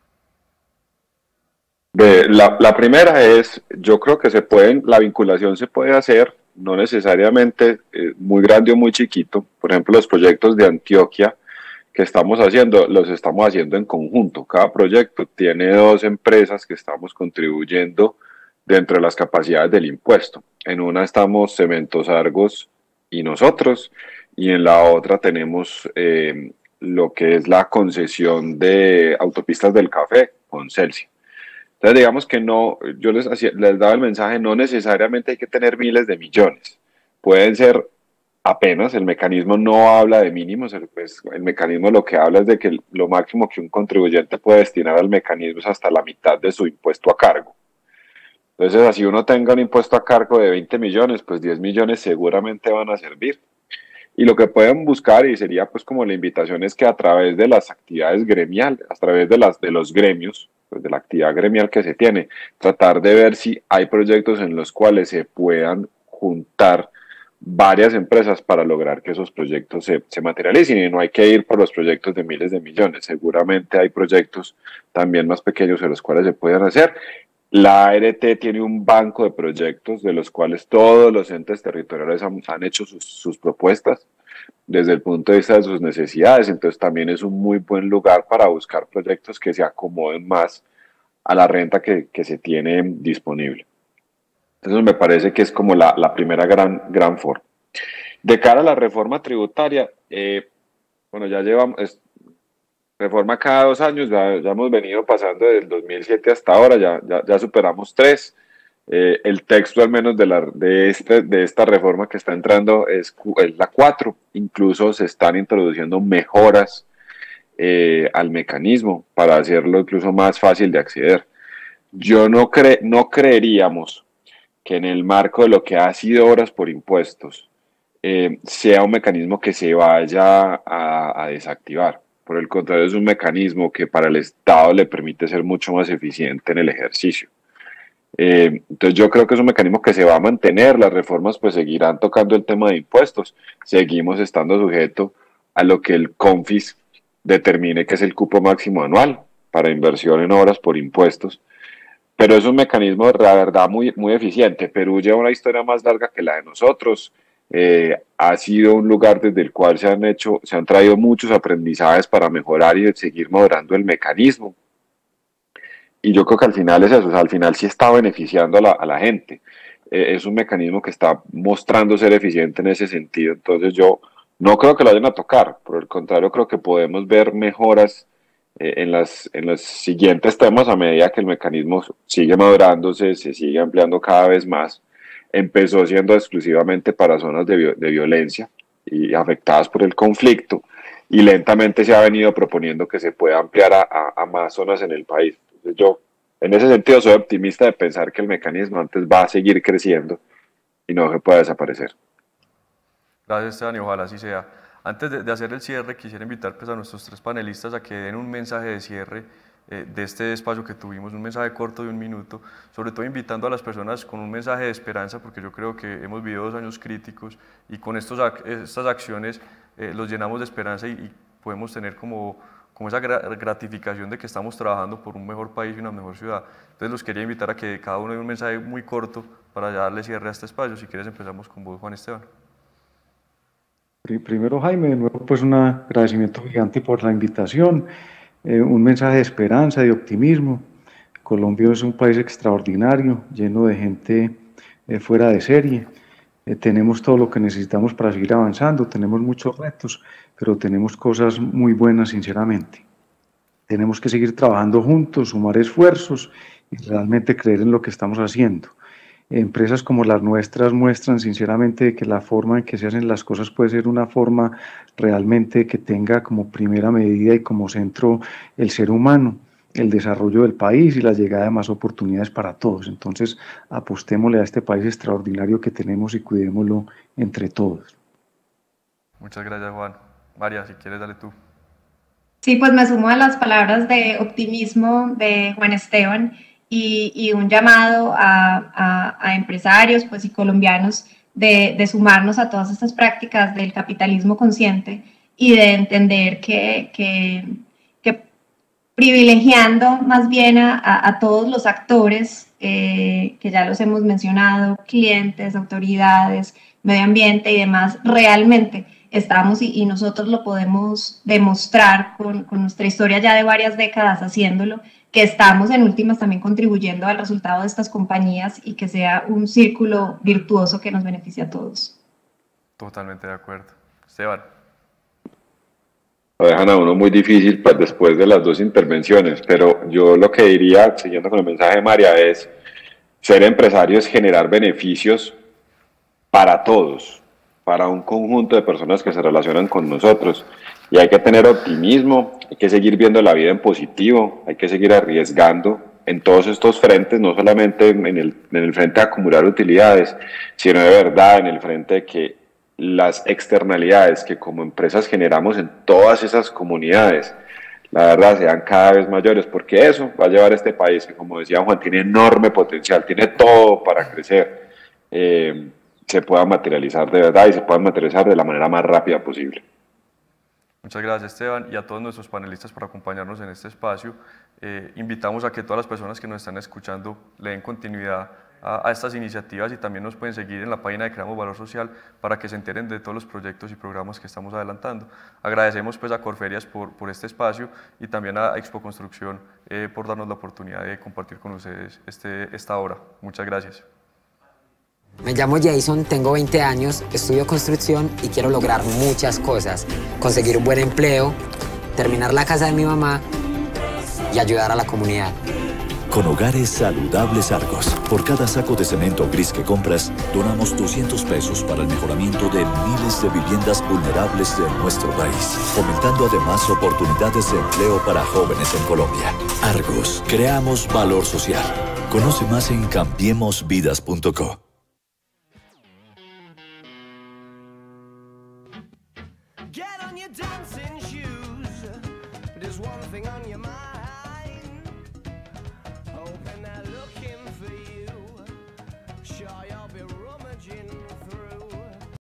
La, la primera es, yo creo que se pueden, la vinculación se puede hacer, no necesariamente eh, muy grande o muy chiquito. Por ejemplo, los proyectos de Antioquia que estamos haciendo, los estamos haciendo en conjunto. Cada proyecto tiene dos empresas que estamos contribuyendo dentro de las capacidades del impuesto. En una estamos Cementos Argos y nosotros, y en la otra tenemos eh, lo que es la concesión de Autopistas del Café con Celsia. Entonces, digamos que no, yo les, hacía, les daba el mensaje, no necesariamente hay que tener miles de millones, pueden ser apenas, el mecanismo no habla de mínimos, el, pues, el mecanismo lo que habla es de que lo máximo que un contribuyente puede destinar al mecanismo es hasta la mitad de su impuesto a cargo. Entonces, así uno tenga un impuesto a cargo de veinte millones, pues diez millones seguramente van a servir. Y lo que pueden buscar, y sería pues como la invitación, es que a través de las actividades gremiales, a través de, las, de los gremios, pues de la actividad gremial que se tiene, tratar de ver si hay proyectos en los cuales se puedan juntar varias empresas para lograr que esos proyectos se, se materialicen, y no hay que ir por los proyectos de miles de millones. Seguramente hay proyectos también más pequeños en los cuales se pueden hacer. La A R T tiene un banco de proyectos de los cuales todos los entes territoriales han, han hecho sus, sus propuestas desde el punto de vista de sus necesidades, entonces también es un muy buen lugar para buscar proyectos que se acomoden más a la renta que, que se tiene disponible. Eso me parece que es como la, la primera gran, gran forma. De cara a la reforma tributaria, eh, bueno, ya llevamos, es, reforma cada dos años, ya, ya hemos venido pasando desde el dos mil siete hasta ahora, ya, ya, ya superamos tres. Eh, el texto al menos de, la, de, este, de esta reforma que está entrando es, es la cuatro, incluso se están introduciendo mejoras eh, al mecanismo para hacerlo incluso más fácil de acceder. Yo no, cre no creeríamos que en el marco de lo que ha sido obras por impuestos eh, sea un mecanismo que se vaya a, a desactivar. Por el contrario, es un mecanismo que para el Estado le permite ser mucho más eficiente en el ejercicio. Eh, entonces yo creo que es un mecanismo que se va a mantener, las reformas pues seguirán tocando el tema de impuestos, seguimos estando sujetos a lo que el CONFIS determine que es el cupo máximo anual para inversión en obras por impuestos. Pero es un mecanismo, la verdad, muy, muy eficiente. Perú lleva una historia más larga que la de nosotros. Eh, ha sido un lugar desde el cual se han hecho, se han traído muchos aprendizajes para mejorar y seguir mejorando el mecanismo. Y yo creo que al final es eso, o sea, al final sí está beneficiando a la, a la gente. Eh, es un mecanismo que está mostrando ser eficiente en ese sentido. Entonces yo no creo que lo vayan a tocar, por el contrario, creo que podemos ver mejoras eh, en, las, en los siguientes temas a medida que el mecanismo sigue madurándose, se sigue ampliando cada vez más. Empezó siendo exclusivamente para zonas de, de violencia y afectadas por el conflicto, y lentamente se ha venido proponiendo que se pueda ampliar a, a, a más zonas en el país. Entonces yo, en ese sentido, soy optimista de pensar que el mecanismo antes va a seguir creciendo y no se pueda desaparecer. Gracias, Esteban, y ojalá así sea. Antes de, de hacer el cierre, quisiera invitar pues, a nuestros tres panelistas a que den un mensaje de cierre eh, de este espacio que tuvimos, un mensaje corto de un minuto, sobre todo invitando a las personas con un mensaje de esperanza, porque yo creo que hemos vivido dos años críticos y con estos, estas acciones eh, los llenamos de esperanza y, y podemos tener como, como esa gratificación de que estamos trabajando por un mejor país y una mejor ciudad. Entonces los quería invitar a que cada uno dé un mensaje muy corto para darle cierre a este espacio. Si quieres empezamos con vos, Juan Esteban. Primero, Jaime, de nuevo pues un agradecimiento gigante por la invitación, eh, un mensaje de esperanza, de optimismo. Colombia es un país extraordinario, lleno de gente eh, fuera de serie. Eh, tenemos todo lo que necesitamos para seguir avanzando, tenemos muchos retos, pero tenemos cosas muy buenas, sinceramente. Tenemos que seguir trabajando juntos, sumar esfuerzos y realmente creer en lo que estamos haciendo. Empresas como las nuestras muestran sinceramente que la forma en que se hacen las cosas puede ser una forma realmente que tenga como primera medida y como centro el ser humano, el desarrollo del país y la llegada de más oportunidades para todos. Entonces apostémosle a este país extraordinario que tenemos y cuidémoslo entre todos. Muchas gracias, Juan. María, si quieres, dale tú. Sí, pues me sumo a las palabras de optimismo de Juan Esteban. Y, y un llamado a, a, a empresarios pues, y colombianos de, de sumarnos a todas estas prácticas del capitalismo consciente y de entender que, que, que privilegiando más bien a, a, a todos los actores, eh, que ya los hemos mencionado, clientes, autoridades, medio ambiente y demás, realmente estamos y, y nosotros lo podemos demostrar con, con nuestra historia ya de varias décadas haciéndolo, que estamos en últimas también contribuyendo al resultado de estas compañías y que sea un círculo virtuoso que nos beneficie a todos. Totalmente de acuerdo. Esteban. Lo dejan a uno muy difícil pues, después de las dos intervenciones, pero yo lo que diría, siguiendo con el mensaje de María, es ser empresario es generar beneficios para todos, para un conjunto de personas que se relacionan con nosotros. Y hay que tener optimismo, hay que seguir viendo la vida en positivo, hay que seguir arriesgando en todos estos frentes, no solamente en el, en el frente de acumular utilidades, sino de verdad en el frente de que las externalidades que como empresas generamos en todas esas comunidades, la verdad, sean cada vez mayores, porque eso va a llevar a este país que, como decía Juan, tiene enorme potencial, tiene todo para crecer, eh, se pueda materializar de verdad y se pueda materializar de la manera más rápida posible. Muchas gracias, Esteban, y a todos nuestros panelistas por acompañarnos en este espacio. Eh, invitamos a que todas las personas que nos están escuchando le den continuidad a, a estas iniciativas y también nos pueden seguir en la página de Creamos Valor Social para que se enteren de todos los proyectos y programas que estamos adelantando. Agradecemos pues, a Corferias por, por este espacio y también a Expo Construcción eh, por darnos la oportunidad de compartir con ustedes este, esta hora. Muchas gracias. Me llamo Jason, tengo veinte años, estudio construcción y quiero lograr muchas cosas. Conseguir un buen empleo, terminar la casa de mi mamá y ayudar a la comunidad. Con Hogares Saludables Argos, por cada saco de cemento gris que compras, donamos doscientos pesos para el mejoramiento de miles de viviendas vulnerables de nuestro país, fomentando además oportunidades de empleo para jóvenes en Colombia. Argos, creamos valor social. Conoce más en cambiemos vidas punto co.